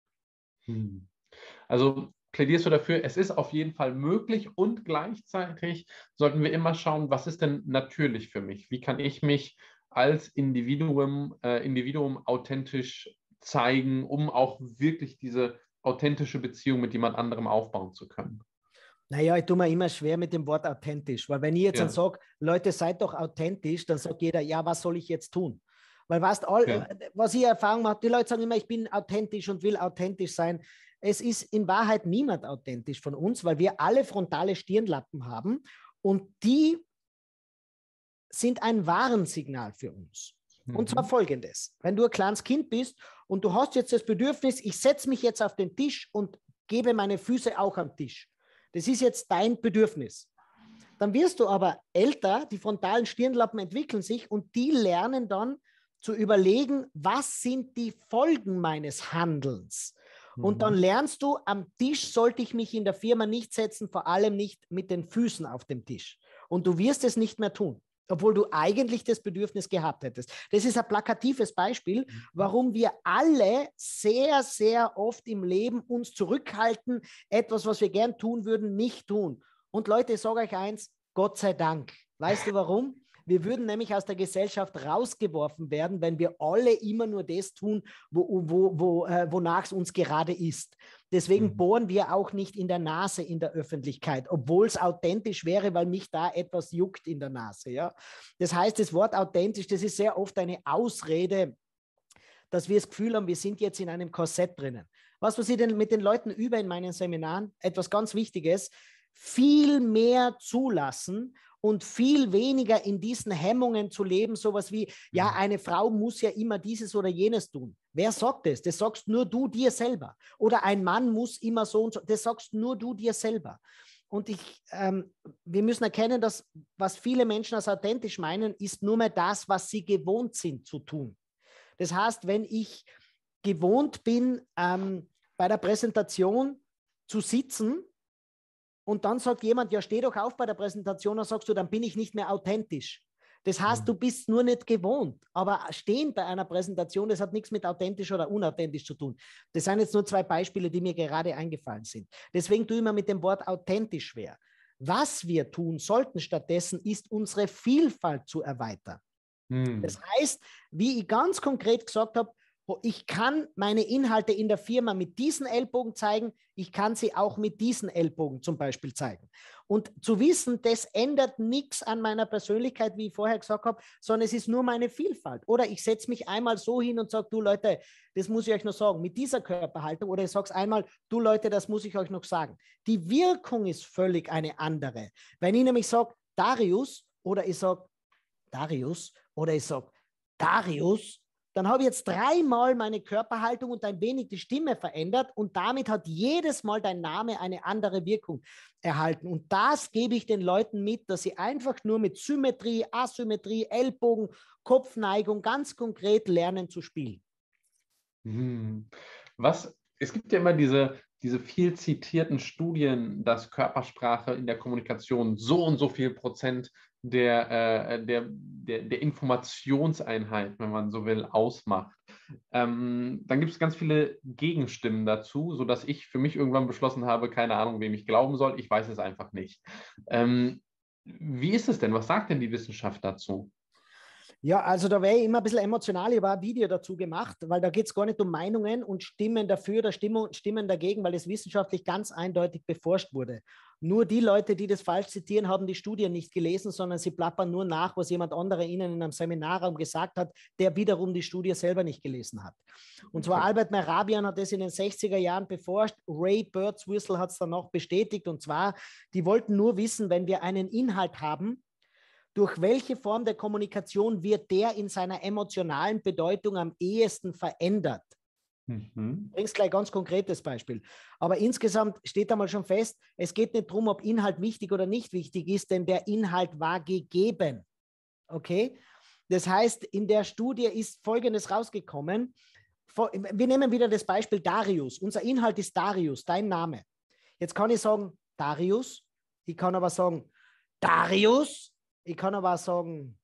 Also plädierst du dafür, es ist auf jeden Fall möglich und gleichzeitig sollten wir immer schauen, was ist denn natürlich für mich? Wie kann ich mich als Individuum, äh, Individuum authentisch zeigen, um auch wirklich diese authentische Beziehung mit jemand anderem aufbauen zu können? Naja, ich tue mir immer schwer mit dem Wort authentisch, weil wenn ich jetzt Ja. dann sage, Leute, seid doch authentisch, dann sagt jeder, ja, was soll ich jetzt tun? Weil weißt, all, Ja. was ich Erfahrung mache, die Leute sagen immer, ich bin authentisch und will authentisch sein. Es ist in Wahrheit niemand authentisch von uns, weil wir alle frontale Stirnlappen haben und die sind ein Warnsignal für uns. Mhm. Und zwar folgendes: Wenn du ein kleines Kind bist und du hast jetzt das Bedürfnis, ich setze mich jetzt auf den Tisch und gebe meine Füße auch am Tisch. Das ist jetzt dein Bedürfnis. Dann wirst du aber älter, die frontalen Stirnlappen entwickeln sich und die lernen dann zu überlegen, was sind die Folgen meines Handelns. Mhm. Und dann lernst du, am Tisch sollte ich mich in der Firma nicht setzen, vor allem nicht mit den Füßen auf dem Tisch. Und du wirst es nicht mehr tun, obwohl du eigentlich das Bedürfnis gehabt hättest. Das ist ein plakatives Beispiel, warum wir alle sehr, sehr oft im Leben uns zurückhalten, etwas, was wir gern tun würden, nicht tun. Und Leute, ich sage euch eins, Gott sei Dank. Weißt du warum? Wir würden nämlich aus der Gesellschaft rausgeworfen werden, wenn wir alle immer nur das tun, wo, wo, wo, äh, wonach es uns gerade ist. Deswegen mhm. bohren wir auch nicht in der Nase in der Öffentlichkeit, obwohl es authentisch wäre, weil mich da etwas juckt in der Nase. Ja? Das heißt, das Wort authentisch, das ist sehr oft eine Ausrede, dass wir das Gefühl haben, wir sind jetzt in einem Korsett drinnen. Was, was ich denn mit den Leuten übe in meinen Seminaren, etwas ganz Wichtiges, viel mehr zulassen und viel weniger in diesen Hemmungen zu leben, sowas wie, ja, eine Frau muss ja immer dieses oder jenes tun. Wer sagt das? Das sagst nur du dir selber. Oder ein Mann muss immer so und so. Das sagst nur du dir selber. Und ich, ähm, wir müssen erkennen, dass was viele Menschen als authentisch meinen, ist nur mehr das, was sie gewohnt sind zu tun. Das heißt, wenn ich gewohnt bin, ähm, bei der Präsentation zu sitzen, und dann sagt jemand, ja, steh doch auf bei der Präsentation, dann sagst du, dann bin ich nicht mehr authentisch. Das heißt, du bist nur nicht gewohnt. Aber stehen bei einer Präsentation, das hat nichts mit authentisch oder unauthentisch zu tun. Das sind jetzt nur zwei Beispiele, die mir gerade eingefallen sind. Deswegen tue ich mir mit dem Wort authentisch schwer. Was wir tun sollten stattdessen, ist unsere Vielfalt zu erweitern. Hm. Das heißt, wie ich ganz konkret gesagt habe, ich kann meine Inhalte in der Firma mit diesen Ellbogen zeigen, ich kann sie auch mit diesen Ellbogen zum Beispiel zeigen. Und zu wissen, das ändert nichts an meiner Persönlichkeit, wie ich vorher gesagt habe, sondern es ist nur meine Vielfalt. Oder ich setze mich einmal so hin und sage, du Leute, das muss ich euch noch sagen, mit dieser Körperhaltung. Oder ich sage es einmal, du Leute, das muss ich euch noch sagen. Die Wirkung ist völlig eine andere. Wenn ich nämlich sage, Darius, oder ich sage Darius, oder ich sage Darius, dann habe ich jetzt dreimal meine Körperhaltung und ein wenig die Stimme verändert und damit hat jedes Mal dein Name eine andere Wirkung erhalten. Und das gebe ich den Leuten mit, dass sie einfach nur mit Symmetrie, Asymmetrie, Ellbogen, Kopfneigung ganz konkret lernen zu spielen. Was, es gibt ja immer diese, diese viel zitierten Studien, dass Körpersprache in der Kommunikation so und so viel Prozent der, äh, der, der, der Informationseinheit, wenn man so will, ausmacht. Ähm, dann gibt es ganz viele Gegenstimmen dazu, sodass ich für mich irgendwann beschlossen habe, keine Ahnung, wem ich glauben soll, ich weiß es einfach nicht. Ähm, wie ist es denn? Was sagt denn die Wissenschaft dazu? Ja, also da wäre ich immer ein bisschen emotional. Ich habe ein Video dazu gemacht, weil da geht es gar nicht um Meinungen und Stimmen dafür oder Stimmen dagegen, weil das wissenschaftlich ganz eindeutig beforscht wurde. Nur die Leute, die das falsch zitieren, haben die Studien nicht gelesen, sondern sie plappern nur nach, was jemand anderer ihnen in einem Seminarraum gesagt hat, der wiederum die Studie selber nicht gelesen hat. Und zwar Albert Mehrabian hat das in den sechziger Jahren beforscht. Ray Birdswhistle hat es dann noch bestätigt. Und zwar, die wollten nur wissen, wenn wir einen Inhalt haben, durch welche Form der Kommunikation wird der in seiner emotionalen Bedeutung am ehesten verändert? Mhm. Ich bringe gleich ein ganz konkretes Beispiel. Aber insgesamt steht einmal schon fest, es geht nicht darum, ob Inhalt wichtig oder nicht wichtig ist, denn der Inhalt war gegeben. Okay? Das heißt, in der Studie ist Folgendes rausgekommen. Wir nehmen wieder das Beispiel Darius. Unser Inhalt ist Darius, dein Name. Jetzt kann ich sagen Darius, ich kann aber sagen Darius, ich kann aber sagen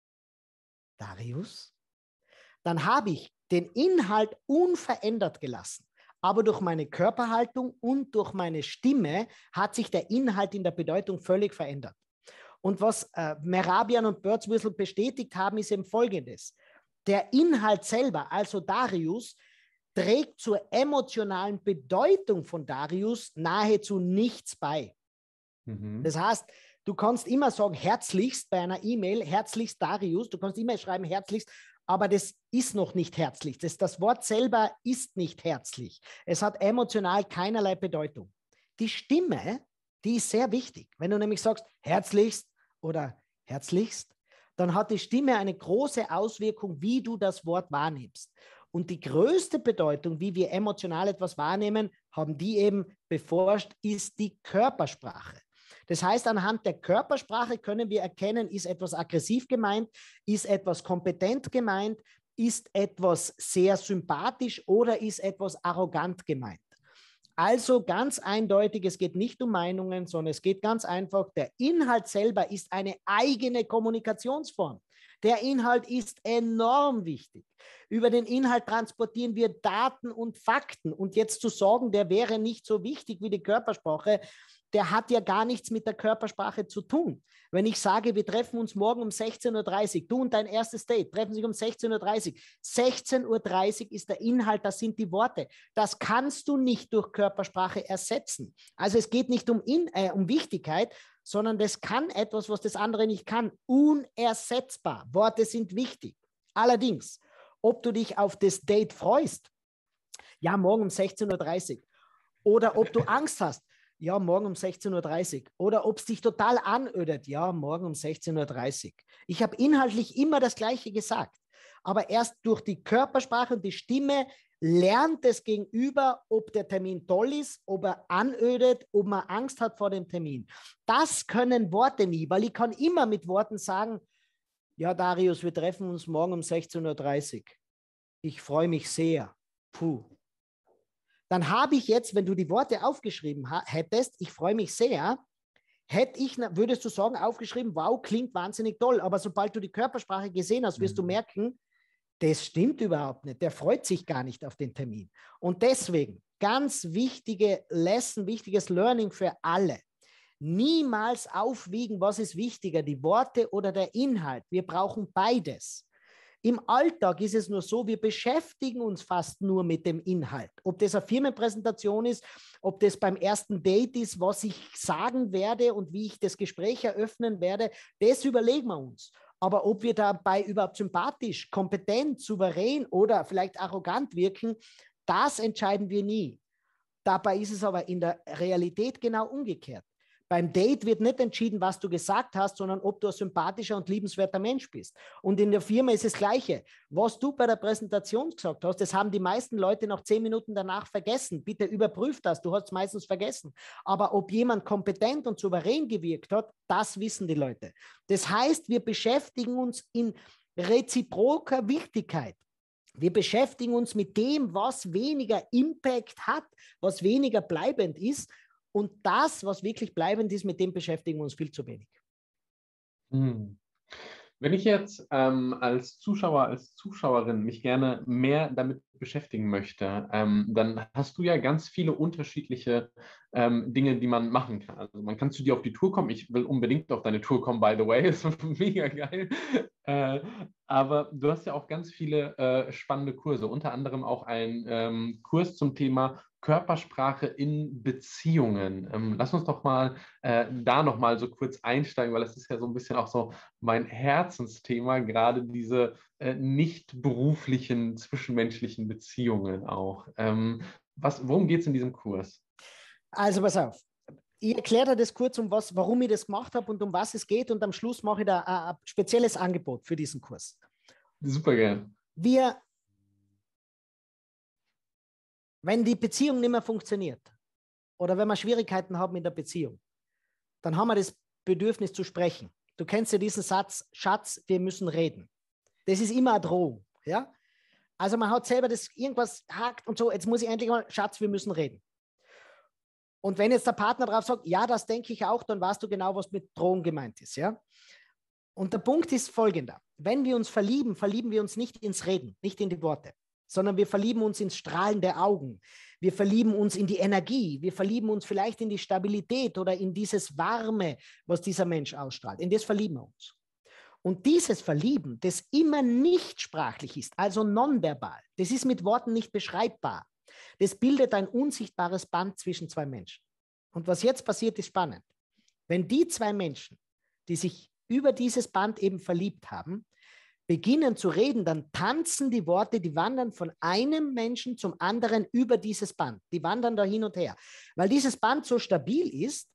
Darius. Dann habe ich den Inhalt unverändert gelassen. Aber durch meine Körperhaltung und durch meine Stimme hat sich der Inhalt in der Bedeutung völlig verändert. Und was äh, Mehrabian und Birdswhistle bestätigt haben, ist eben Folgendes. Der Inhalt selber, also Darius, trägt zur emotionalen Bedeutung von Darius nahezu nichts bei. Mhm. Das heißt, du kannst immer sagen, herzlichst bei einer E-Mail, herzlichst Darius, du kannst immer schreiben, herzlichst, aber das ist noch nicht herzlich. Das, das Wort selber ist nicht herzlich. Es hat emotional keinerlei Bedeutung. Die Stimme, die ist sehr wichtig. Wenn du nämlich sagst, herzlichst oder herzlichst, dann hat die Stimme eine große Auswirkung, wie du das Wort wahrnimmst. Und die größte Bedeutung, wie wir emotional etwas wahrnehmen, haben die eben beforscht, ist die Körpersprache. Das heißt, anhand der Körpersprache können wir erkennen, ist etwas aggressiv gemeint, ist etwas kompetent gemeint, ist etwas sehr sympathisch oder ist etwas arrogant gemeint. Also ganz eindeutig, es geht nicht um Meinungen, sondern es geht ganz einfach, der Inhalt selber ist eine eigene Kommunikationsform. Der Inhalt ist enorm wichtig. Über den Inhalt transportieren wir Daten und Fakten. Und jetzt zu sagen, der wäre nicht so wichtig wie die Körpersprache, der hat ja gar nichts mit der Körpersprache zu tun. Wenn ich sage, wir treffen uns morgen um sechzehn Uhr dreißig, du und dein erstes Date treffen sich um sechzehn Uhr dreißig. sechzehn Uhr dreißig ist der Inhalt, das sind die Worte. Das kannst du nicht durch Körpersprache ersetzen. Also es geht nicht um, in, äh, um Wichtigkeit, sondern das kann etwas, was das andere nicht kann. Unersetzbar. Worte sind wichtig. Allerdings, ob du dich auf das Date freust, ja, morgen um sechzehn Uhr dreißig, oder ob du Angst hast, ja, morgen um sechzehn Uhr dreißig. Oder ob es dich total anödet, ja, morgen um sechzehn Uhr dreißig. Ich habe inhaltlich immer das Gleiche gesagt. Aber erst durch die Körpersprache und die Stimme lernt das Gegenüber, ob der Termin toll ist, ob er anödet, ob man Angst hat vor dem Termin. Das können Worte nie, weil ich kann immer mit Worten sagen, ja, Darius, wir treffen uns morgen um sechzehn Uhr dreißig. Ich freue mich sehr. Puh. Dann habe ich jetzt, wenn du die Worte aufgeschrieben hättest, ich freue mich sehr, hätte ich, würdest du sagen, aufgeschrieben, wow, klingt wahnsinnig toll, aber sobald du die Körpersprache gesehen hast, wirst mhm. du merken, das stimmt überhaupt nicht, der freut sich gar nicht auf den Termin. Und deswegen, ganz wichtige Lesson, wichtiges Learning für alle, niemals aufwiegen, was ist wichtiger, die Worte oder der Inhalt, wir brauchen beides. Im Alltag ist es nur so, wir beschäftigen uns fast nur mit dem Inhalt. Ob das eine Firmenpräsentation ist, ob das beim ersten Date ist, was ich sagen werde und wie ich das Gespräch eröffnen werde, das überlegen wir uns. Aber ob wir dabei überhaupt sympathisch, kompetent, souverän oder vielleicht arrogant wirken, das entscheiden wir nie. Dabei ist es aber in der Realität genau umgekehrt. Beim Date wird nicht entschieden, was du gesagt hast, sondern ob du ein sympathischer und liebenswerter Mensch bist. Und in der Firma ist es das Gleiche. Was du bei der Präsentation gesagt hast, das haben die meisten Leute noch zehn Minuten danach vergessen. Bitte überprüf das, du hast es meistens vergessen. Aber ob jemand kompetent und souverän gewirkt hat, das wissen die Leute. Das heißt, wir beschäftigen uns in reziproker Wichtigkeit. Wir beschäftigen uns mit dem, was weniger Impact hat, was weniger bleibend ist. Und das, was wirklich bleibend ist, mit dem beschäftigen wir uns viel zu wenig. Hm. Wenn ich jetzt ähm, als Zuschauer, als Zuschauerin mich gerne mehr damit beschäftigen möchte, ähm, dann hast du ja ganz viele unterschiedliche ähm, Dinge, die man machen kann. Also man kann zu dir auf die Tour kommen. Ich will unbedingt auf deine Tour kommen, by the way. Das ist mega geil. Äh, aber du hast ja auch ganz viele äh, spannende Kurse, unter anderem auch einen ähm, Kurs zum Thema Körpersprache in Beziehungen. Ähm, lass uns doch mal äh, da noch mal so kurz einsteigen, weil das ist ja so ein bisschen auch so mein Herzensthema, gerade diese äh, nicht beruflichen, zwischenmenschlichen Beziehungen auch. Ähm, was, worum geht es in diesem Kurs? Also pass auf, ich erkläre dir das kurz, um was, warum ich das gemacht habe und um was es geht. Und am Schluss mache ich da ein, ein spezielles Angebot für diesen Kurs. Super gern. Wir, wenn die Beziehung nicht mehr funktioniert oder wenn wir Schwierigkeiten haben in der Beziehung, dann haben wir das Bedürfnis zu sprechen. Du kennst ja diesen Satz, Schatz, wir müssen reden. Das ist immer eine Drohung. Ja? Also man hat selber das irgendwas hakt und so, jetzt muss ich endlich mal, Schatz, wir müssen reden. Und wenn jetzt der Partner drauf sagt, ja, das denke ich auch, dann weißt du genau, was mit Drohung gemeint ist. Ja? Und der Punkt ist folgender. Wenn wir uns verlieben, verlieben wir uns nicht ins Reden, nicht in die Worte, sondern wir verlieben uns ins Strahlen der Augen. Wir verlieben uns in die Energie. Wir verlieben uns vielleicht in die Stabilität oder in dieses Warme, was dieser Mensch ausstrahlt. In das verlieben wir uns. Und dieses Verlieben, das immer nicht sprachlich ist, also nonverbal, das ist mit Worten nicht beschreibbar. Das bildet ein unsichtbares Band zwischen zwei Menschen. Und was jetzt passiert, ist spannend. Wenn die zwei Menschen, die sich über dieses Band eben verliebt haben, beginnen zu reden, dann tanzen die Worte, die wandern von einem Menschen zum anderen über dieses Band. Die wandern da hin und her. Weil dieses Band so stabil ist,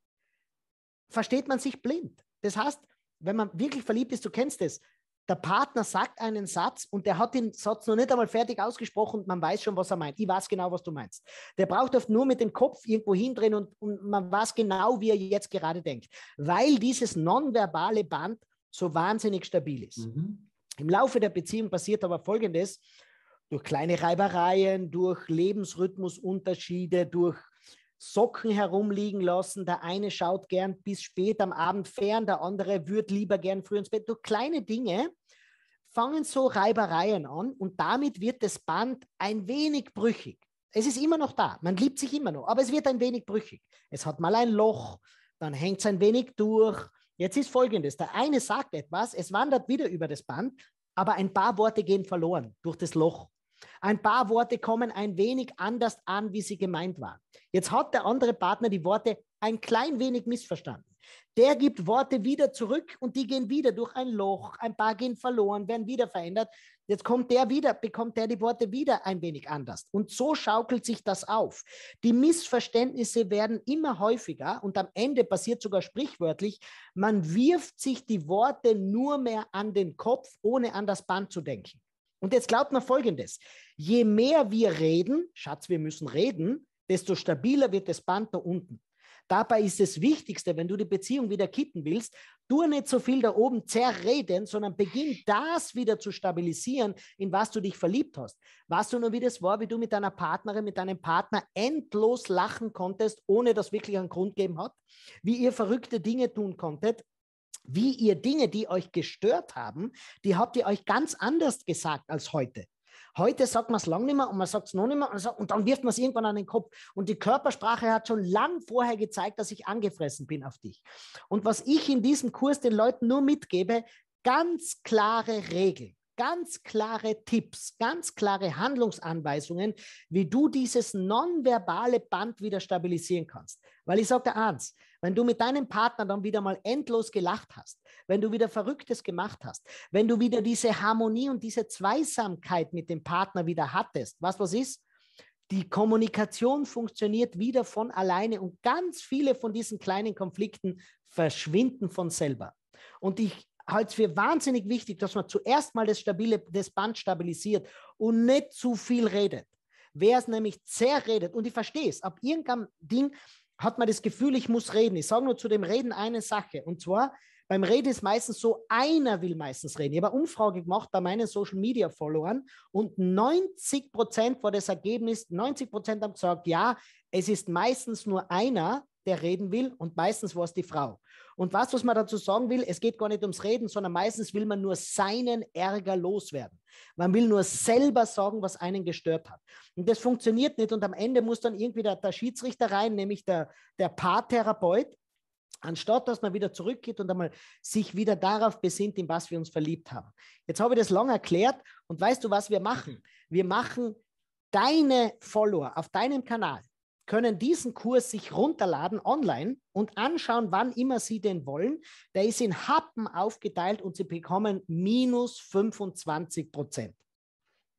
versteht man sich blind. Das heißt, wenn man wirklich verliebt ist, du kennst es, der Partner sagt einen Satz und der hat den Satz noch nicht einmal fertig ausgesprochen und man weiß schon, was er meint. Ich weiß genau, was du meinst. Der braucht oft nur mit dem Kopf irgendwo hindrehen und, und man weiß genau, wie er jetzt gerade denkt. Weil dieses nonverbale Band so wahnsinnig stabil ist. Mhm. Im Laufe der Beziehung passiert aber Folgendes: durch kleine Reibereien, durch Lebensrhythmusunterschiede, durch Socken herumliegen lassen. Der eine schaut gern bis spät am Abend fern, der andere würde lieber gern früh ins Bett. Durch kleine Dinge fangen so Reibereien an und damit wird das Band ein wenig brüchig. Es ist immer noch da, man liebt sich immer noch, aber es wird ein wenig brüchig. Es hat mal ein Loch, dann hängt es ein wenig durch. Jetzt ist Folgendes: Der eine sagt etwas, es wandert wieder über das Band, aber ein paar Worte gehen verloren durch das Loch. Ein paar Worte kommen ein wenig anders an, wie sie gemeint waren. Jetzt hat der andere Partner die Worte ein klein wenig missverstanden. Der gibt Worte wieder zurück und die gehen wieder durch ein Loch. Ein paar gehen verloren, werden wieder verändert. Jetzt kommt der wieder, bekommt der die Worte wieder ein wenig anders. Und so schaukelt sich das auf. Die Missverständnisse werden immer häufiger und am Ende passiert sogar sprichwörtlich, man wirft sich die Worte nur mehr an den Kopf, ohne an das Band zu denken. Und jetzt glaubt man Folgendes: Je mehr wir reden, Schatz, wir müssen reden, desto stabiler wird das Band da unten. Dabei ist das Wichtigste, wenn du die Beziehung wieder kitten willst, tu nicht so viel da oben zerreden, sondern beginn das wieder zu stabilisieren, in was du dich verliebt hast. Weißt du nur, wie das war, wie du mit deiner Partnerin, mit deinem Partner endlos lachen konntest, ohne dass wirklich einen Grund gegeben hat? Wie ihr verrückte Dinge tun konntet? Wie ihr Dinge, die euch gestört haben, die habt ihr euch ganz anders gesagt als heute. Heute sagt man es lang nicht mehr und man sagt es noch nicht mehr und, sagt, und dann wirft man es irgendwann an den Kopf. Und die Körpersprache hat schon lang vorher gezeigt, dass ich angefressen bin auf dich. Und was ich in diesem Kurs den Leuten nur mitgebe, ganz klare Regeln, ganz klare Tipps, ganz klare Handlungsanweisungen, wie du dieses nonverbale Band wieder stabilisieren kannst. Weil ich sage dir eins: Wenn du mit deinem Partner dann wieder mal endlos gelacht hast, wenn du wieder Verrücktes gemacht hast, wenn du wieder diese Harmonie und diese Zweisamkeit mit dem Partner wieder hattest, was was ist? Die Kommunikation funktioniert wieder von alleine und ganz viele von diesen kleinen Konflikten verschwinden von selber. Und ich halte es für wahnsinnig wichtig, dass man zuerst mal das, stabile, das Band stabilisiert und nicht zu viel redet. Wer es nämlich zerredet, und ich verstehe es, ab irgendeinem Ding hat man das Gefühl, ich muss reden. Ich sage nur zu dem Reden eine Sache. Und zwar, beim Reden ist meistens so, einer will meistens reden. Ich habe eine Umfrage gemacht bei meinen Social-Media-Followern und neunzig Prozent war das Ergebnis, neunzig Prozent haben gesagt, ja, es ist meistens nur einer, der reden will und meistens war es die Frau. Und was, was man dazu sagen will, es geht gar nicht ums Reden, sondern meistens will man nur seinen Ärger loswerden. Man will nur selber sagen, was einen gestört hat. Und das funktioniert nicht und am Ende muss dann irgendwie der, der Schiedsrichter rein, nämlich der, der Paartherapeut, anstatt dass man wieder zurückgeht und einmal sich wieder darauf besinnt, in was wir uns verliebt haben. Jetzt habe ich das lange erklärt und weißt du, was wir machen? Wir machen deine Follower auf deinem Kanal, können diesen Kurs sich runterladen online und anschauen, wann immer sie den wollen. Der ist in Happen aufgeteilt und sie bekommen minus fünfundzwanzig Prozent.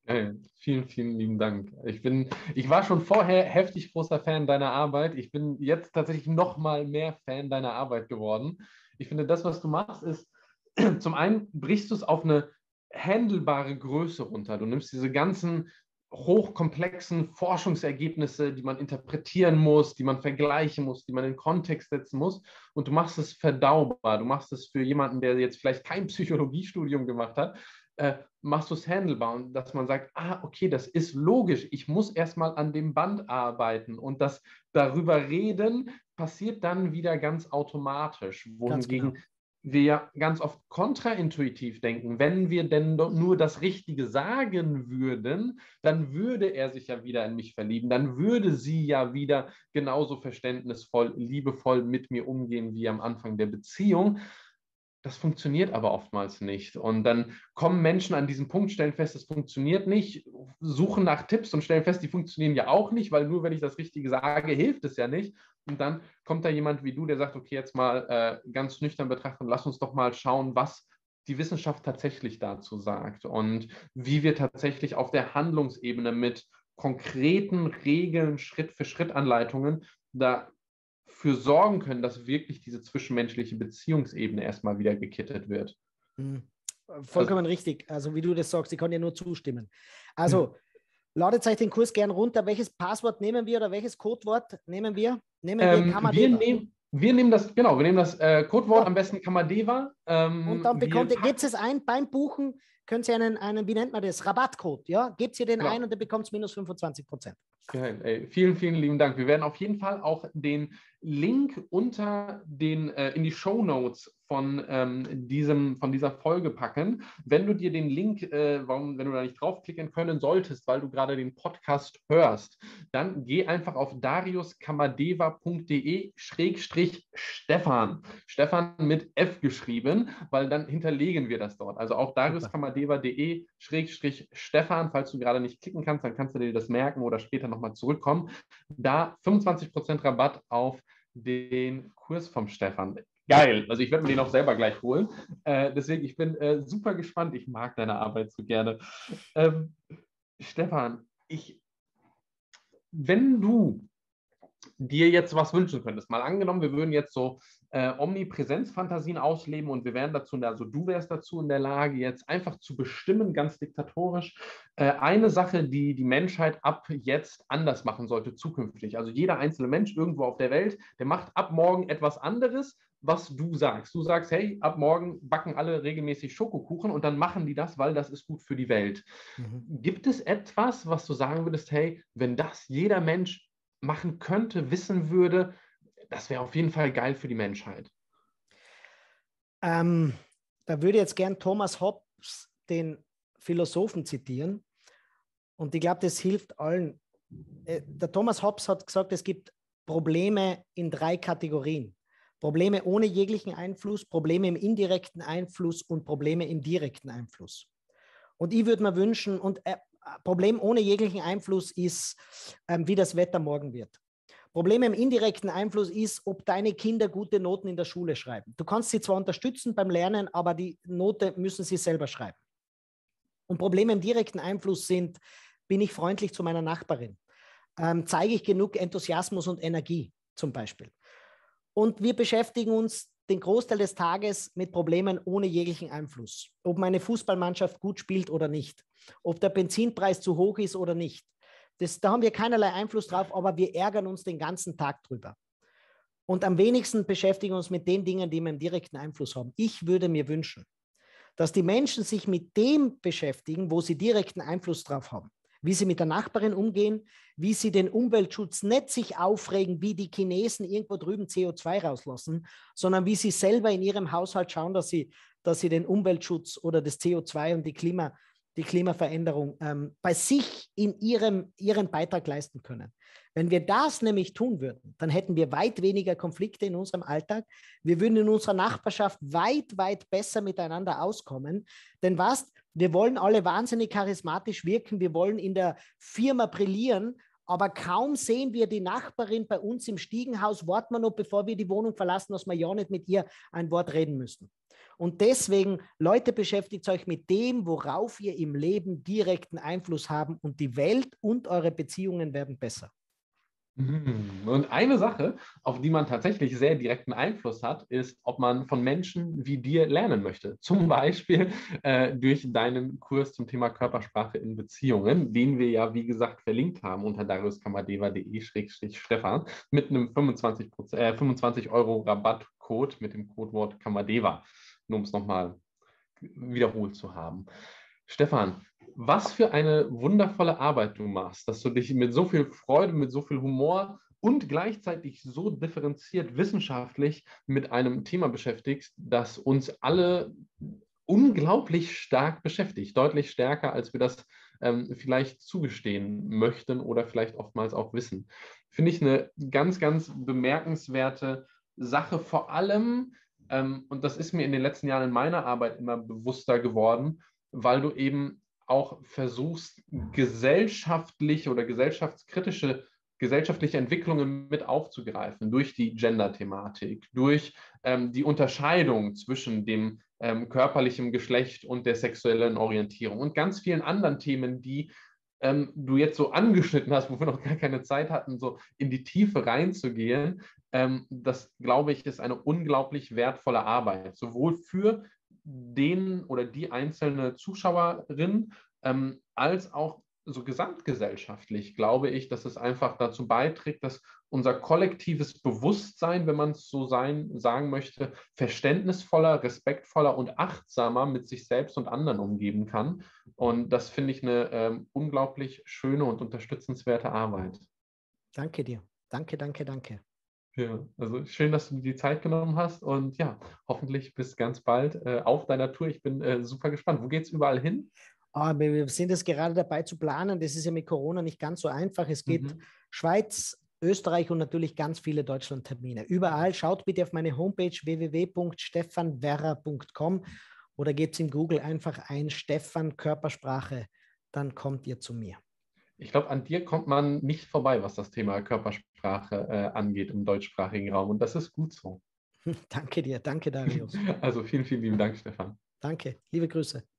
Hey, vielen, vielen lieben Dank. Ich bin, ich war schon vorher heftig großer Fan deiner Arbeit. Ich bin jetzt tatsächlich noch mal mehr Fan deiner Arbeit geworden. Ich finde, das, was du machst, ist, zum einen brichst du es auf eine handelbare Größe runter. Du nimmst diese ganzen hochkomplexen Forschungsergebnisse, die man interpretieren muss, die man vergleichen muss, die man in Kontext setzen muss, und du machst es verdaubar. Du machst es für jemanden, der jetzt vielleicht kein Psychologiestudium gemacht hat, äh, machst du es handelbar, und dass man sagt, ah, okay, das ist logisch, ich muss erstmal an dem Band arbeiten, und das darüber reden passiert dann wieder ganz automatisch, Ganz genau. wohingegen wir ja ganz oft kontraintuitiv denken. Wenn wir denn nur das Richtige sagen würden, dann würde er sich ja wieder in mich verlieben, dann würde sie ja wieder genauso verständnisvoll, liebevoll mit mir umgehen wie am Anfang der Beziehung. Das funktioniert aber oftmals nicht. Und dann kommen Menschen an diesen Punkt, stellen fest, es funktioniert nicht, suchen nach Tipps und stellen fest, die funktionieren ja auch nicht, weil nur wenn ich das Richtige sage, hilft es ja nicht. Und dann kommt da jemand wie du, der sagt, okay, jetzt mal äh, ganz nüchtern betrachten, lass uns doch mal schauen, was die Wissenschaft tatsächlich dazu sagt und wie wir tatsächlich auf der Handlungsebene mit konkreten Regeln, Schritt-für-Schritt-Anleitungen da für sorgen können, dass wirklich diese zwischenmenschliche Beziehungsebene erstmal wieder gekittet wird. Mhm. Vollkommen also, richtig. Also wie du das sagst, ich kann dir nur zustimmen. Also ladet euch den Kurs gern runter. Welches Passwort nehmen wir oder welches Codewort nehmen wir? Nehmen wir ähm, wir, nehm, wir nehmen das, genau, wir nehmen das äh, Codewort, ja. Am besten Kamadeva. Ähm, und dann bekommt ihr, gebt es ein beim Buchen, könnt ihr einen, einen, wie nennt man das, Rabattcode, ja? Gebt ihr den genau. ein und ihr bekommt minus fünfundzwanzig Prozent. Geil, ey. Vielen, vielen lieben Dank. Wir werden auf jeden Fall auch den Link unter den, äh, in die Shownotes von, ähm, diesem, von dieser Folge packen. Wenn du dir den Link, äh, warum, wenn du da nicht draufklicken können solltest, weil du gerade den Podcast hörst, dann geh einfach auf dariuskamadeva punkt de Schrägstrich Stefan. Stefan mit F geschrieben, weil dann hinterlegen wir das dort. Also auch dariuskamadeva punkt de Schrägstrich Stefan. Falls du gerade nicht klicken kannst, dann kannst du dir das merken oder später nochmal zurückkommen. Da fünfundzwanzig Prozent Rabatt auf den Kurs vom Stefan. Geil, also ich werde mir den auch selber gleich holen. Äh, deswegen, ich bin äh, super gespannt. Ich mag deine Arbeit so gerne. Ähm, Stefan, ich, wenn du dir jetzt was wünschen könntest, mal angenommen, wir würden jetzt so äh, Omnipräsenzfantasien ausleben und wir wären dazu, also du wärst dazu in der Lage, jetzt einfach zu bestimmen, ganz diktatorisch, äh, eine Sache, die die Menschheit ab jetzt anders machen sollte, zukünftig. Also jeder einzelne Mensch irgendwo auf der Welt, der macht ab morgen etwas anderes, was du sagst. Du sagst, hey, ab morgen backen alle regelmäßig Schokokuchen und dann machen die das, weil das ist gut für die Welt. Mhm. Gibt es etwas, was du sagen würdest, hey, wenn das jeder Mensch machen könnte, wissen würde, das wäre auf jeden Fall geil für die Menschheit? Ähm, da würde ich jetzt gern Thomas Hobbes, den Philosophen, zitieren. Und ich glaube, das hilft allen. Der Thomas Hobbes hat gesagt, es gibt Probleme in drei Kategorien. Probleme ohne jeglichen Einfluss, Probleme im indirekten Einfluss und Probleme im direkten Einfluss. Und ich würde mir wünschen, und äh, Problem ohne jeglichen Einfluss ist, ähm, wie das Wetter morgen wird. Problem im indirekten Einfluss ist, ob deine Kinder gute Noten in der Schule schreiben. Du kannst sie zwar unterstützen beim Lernen, aber die Note müssen sie selber schreiben. Und Probleme im direkten Einfluss sind, bin ich freundlich zu meiner Nachbarin? Ähm, zeige ich genug Enthusiasmus und Energie zum Beispiel? Und wir beschäftigen uns den Großteil des Tages mit Problemen ohne jeglichen Einfluss. Ob meine Fußballmannschaft gut spielt oder nicht. Ob der Benzinpreis zu hoch ist oder nicht. Das, da haben wir keinerlei Einfluss drauf, aber wir ärgern uns den ganzen Tag drüber. Und am wenigsten beschäftigen wir uns mit den Dingen, die wir einen direkten Einfluss haben. Ich würde mir wünschen, dass die Menschen sich mit dem beschäftigen, wo sie direkten Einfluss drauf haben. Wie sie mit der Nachbarin umgehen, wie sie den Umweltschutz nicht sich aufregen, wie die Chinesen irgendwo drüben C O zwei rauslassen, sondern wie sie selber in ihrem Haushalt schauen, dass sie, dass sie den Umweltschutz oder das C O zwei und die, Klima, die Klimaveränderung ähm, bei sich in ihrem, ihren Beitrag leisten können. Wenn wir das nämlich tun würden, dann hätten wir weit weniger Konflikte in unserem Alltag. Wir würden in unserer Nachbarschaft weit, weit besser miteinander auskommen. Denn was? Wir wollen alle wahnsinnig charismatisch wirken. Wir wollen in der Firma brillieren. Aber kaum sehen wir die Nachbarin bei uns im Stiegenhaus, warten wir noch, bevor wir die Wohnung verlassen, dass wir ja nicht mit ihr ein Wort reden müssen. Und deswegen, Leute, beschäftigt euch mit dem, worauf ihr im Leben direkten Einfluss haben, und die Welt und eure Beziehungen werden besser. Und eine Sache, auf die man tatsächlich sehr direkten Einfluss hat, ist, ob man von Menschen wie dir lernen möchte. Zum Beispiel äh, durch deinen Kurs zum Thema Körpersprache in Beziehungen, den wir ja, wie gesagt, verlinkt haben unter dariuskamadeva punkt de Schrägstrich Stefan mit einem fünfundzwanzig Prozent, äh, fünfundzwanzig Euro Rabattcode mit dem Codewort Kamadeva, nur um es nochmal wiederholt zu haben. Stefan, was für eine wundervolle Arbeit du machst, dass du dich mit so viel Freude, mit so viel Humor und gleichzeitig so differenziert wissenschaftlich mit einem Thema beschäftigst, das uns alle unglaublich stark beschäftigt, deutlich stärker, als wir das ähm, vielleicht zugestehen möchten oder vielleicht oftmals auch wissen. Finde ich eine ganz, ganz bemerkenswerte Sache, vor allem, ähm, und das ist mir in den letzten Jahren in meiner Arbeit immer bewusster geworden, weil du eben auch versuchst, gesellschaftliche oder gesellschaftskritische gesellschaftliche Entwicklungen mit aufzugreifen durch die Gender-Thematik, durch ähm, die Unterscheidung zwischen dem ähm, körperlichen Geschlecht und der sexuellen Orientierung und ganz vielen anderen Themen, die ähm, du jetzt so angeschnitten hast, wo wir noch gar keine Zeit hatten, so in die Tiefe reinzugehen. Ähm, das, glaube ich, ist eine unglaublich wertvolle Arbeit, sowohl für den oder die einzelne Zuschauerin, ähm, als auch so gesamtgesellschaftlich, glaube ich, dass es einfach dazu beiträgt, dass unser kollektives Bewusstsein, wenn man es so sein, sagen möchte, verständnisvoller, respektvoller und achtsamer mit sich selbst und anderen umgeben kann. Und das finde ich eine ähm, unglaublich schöne und unterstützenswerte Arbeit. Danke dir. Danke, danke, danke. Ja, also schön, dass du dir die Zeit genommen hast und ja, hoffentlich bis ganz bald äh, auf deiner Tour. Ich bin äh, super gespannt. Wo geht es überall hin? Oh, wir sind jetzt gerade dabei zu planen. Das ist ja mit Corona nicht ganz so einfach. Es geht Mhm. Schweiz, Österreich und natürlich ganz viele Deutschland-Termine. Überall schaut bitte auf meine Homepage w w w punkt stefan werra punkt com oder gebt in Google einfach ein Stefan Körpersprache, dann kommt ihr zu mir. Ich glaube, an dir kommt man nicht vorbei, was das Thema Körpersprache äh, angeht im deutschsprachigen Raum. Und das ist gut so. Danke dir, danke Darius. Also vielen, vielen lieben Dank, Stefan. Danke, liebe Grüße.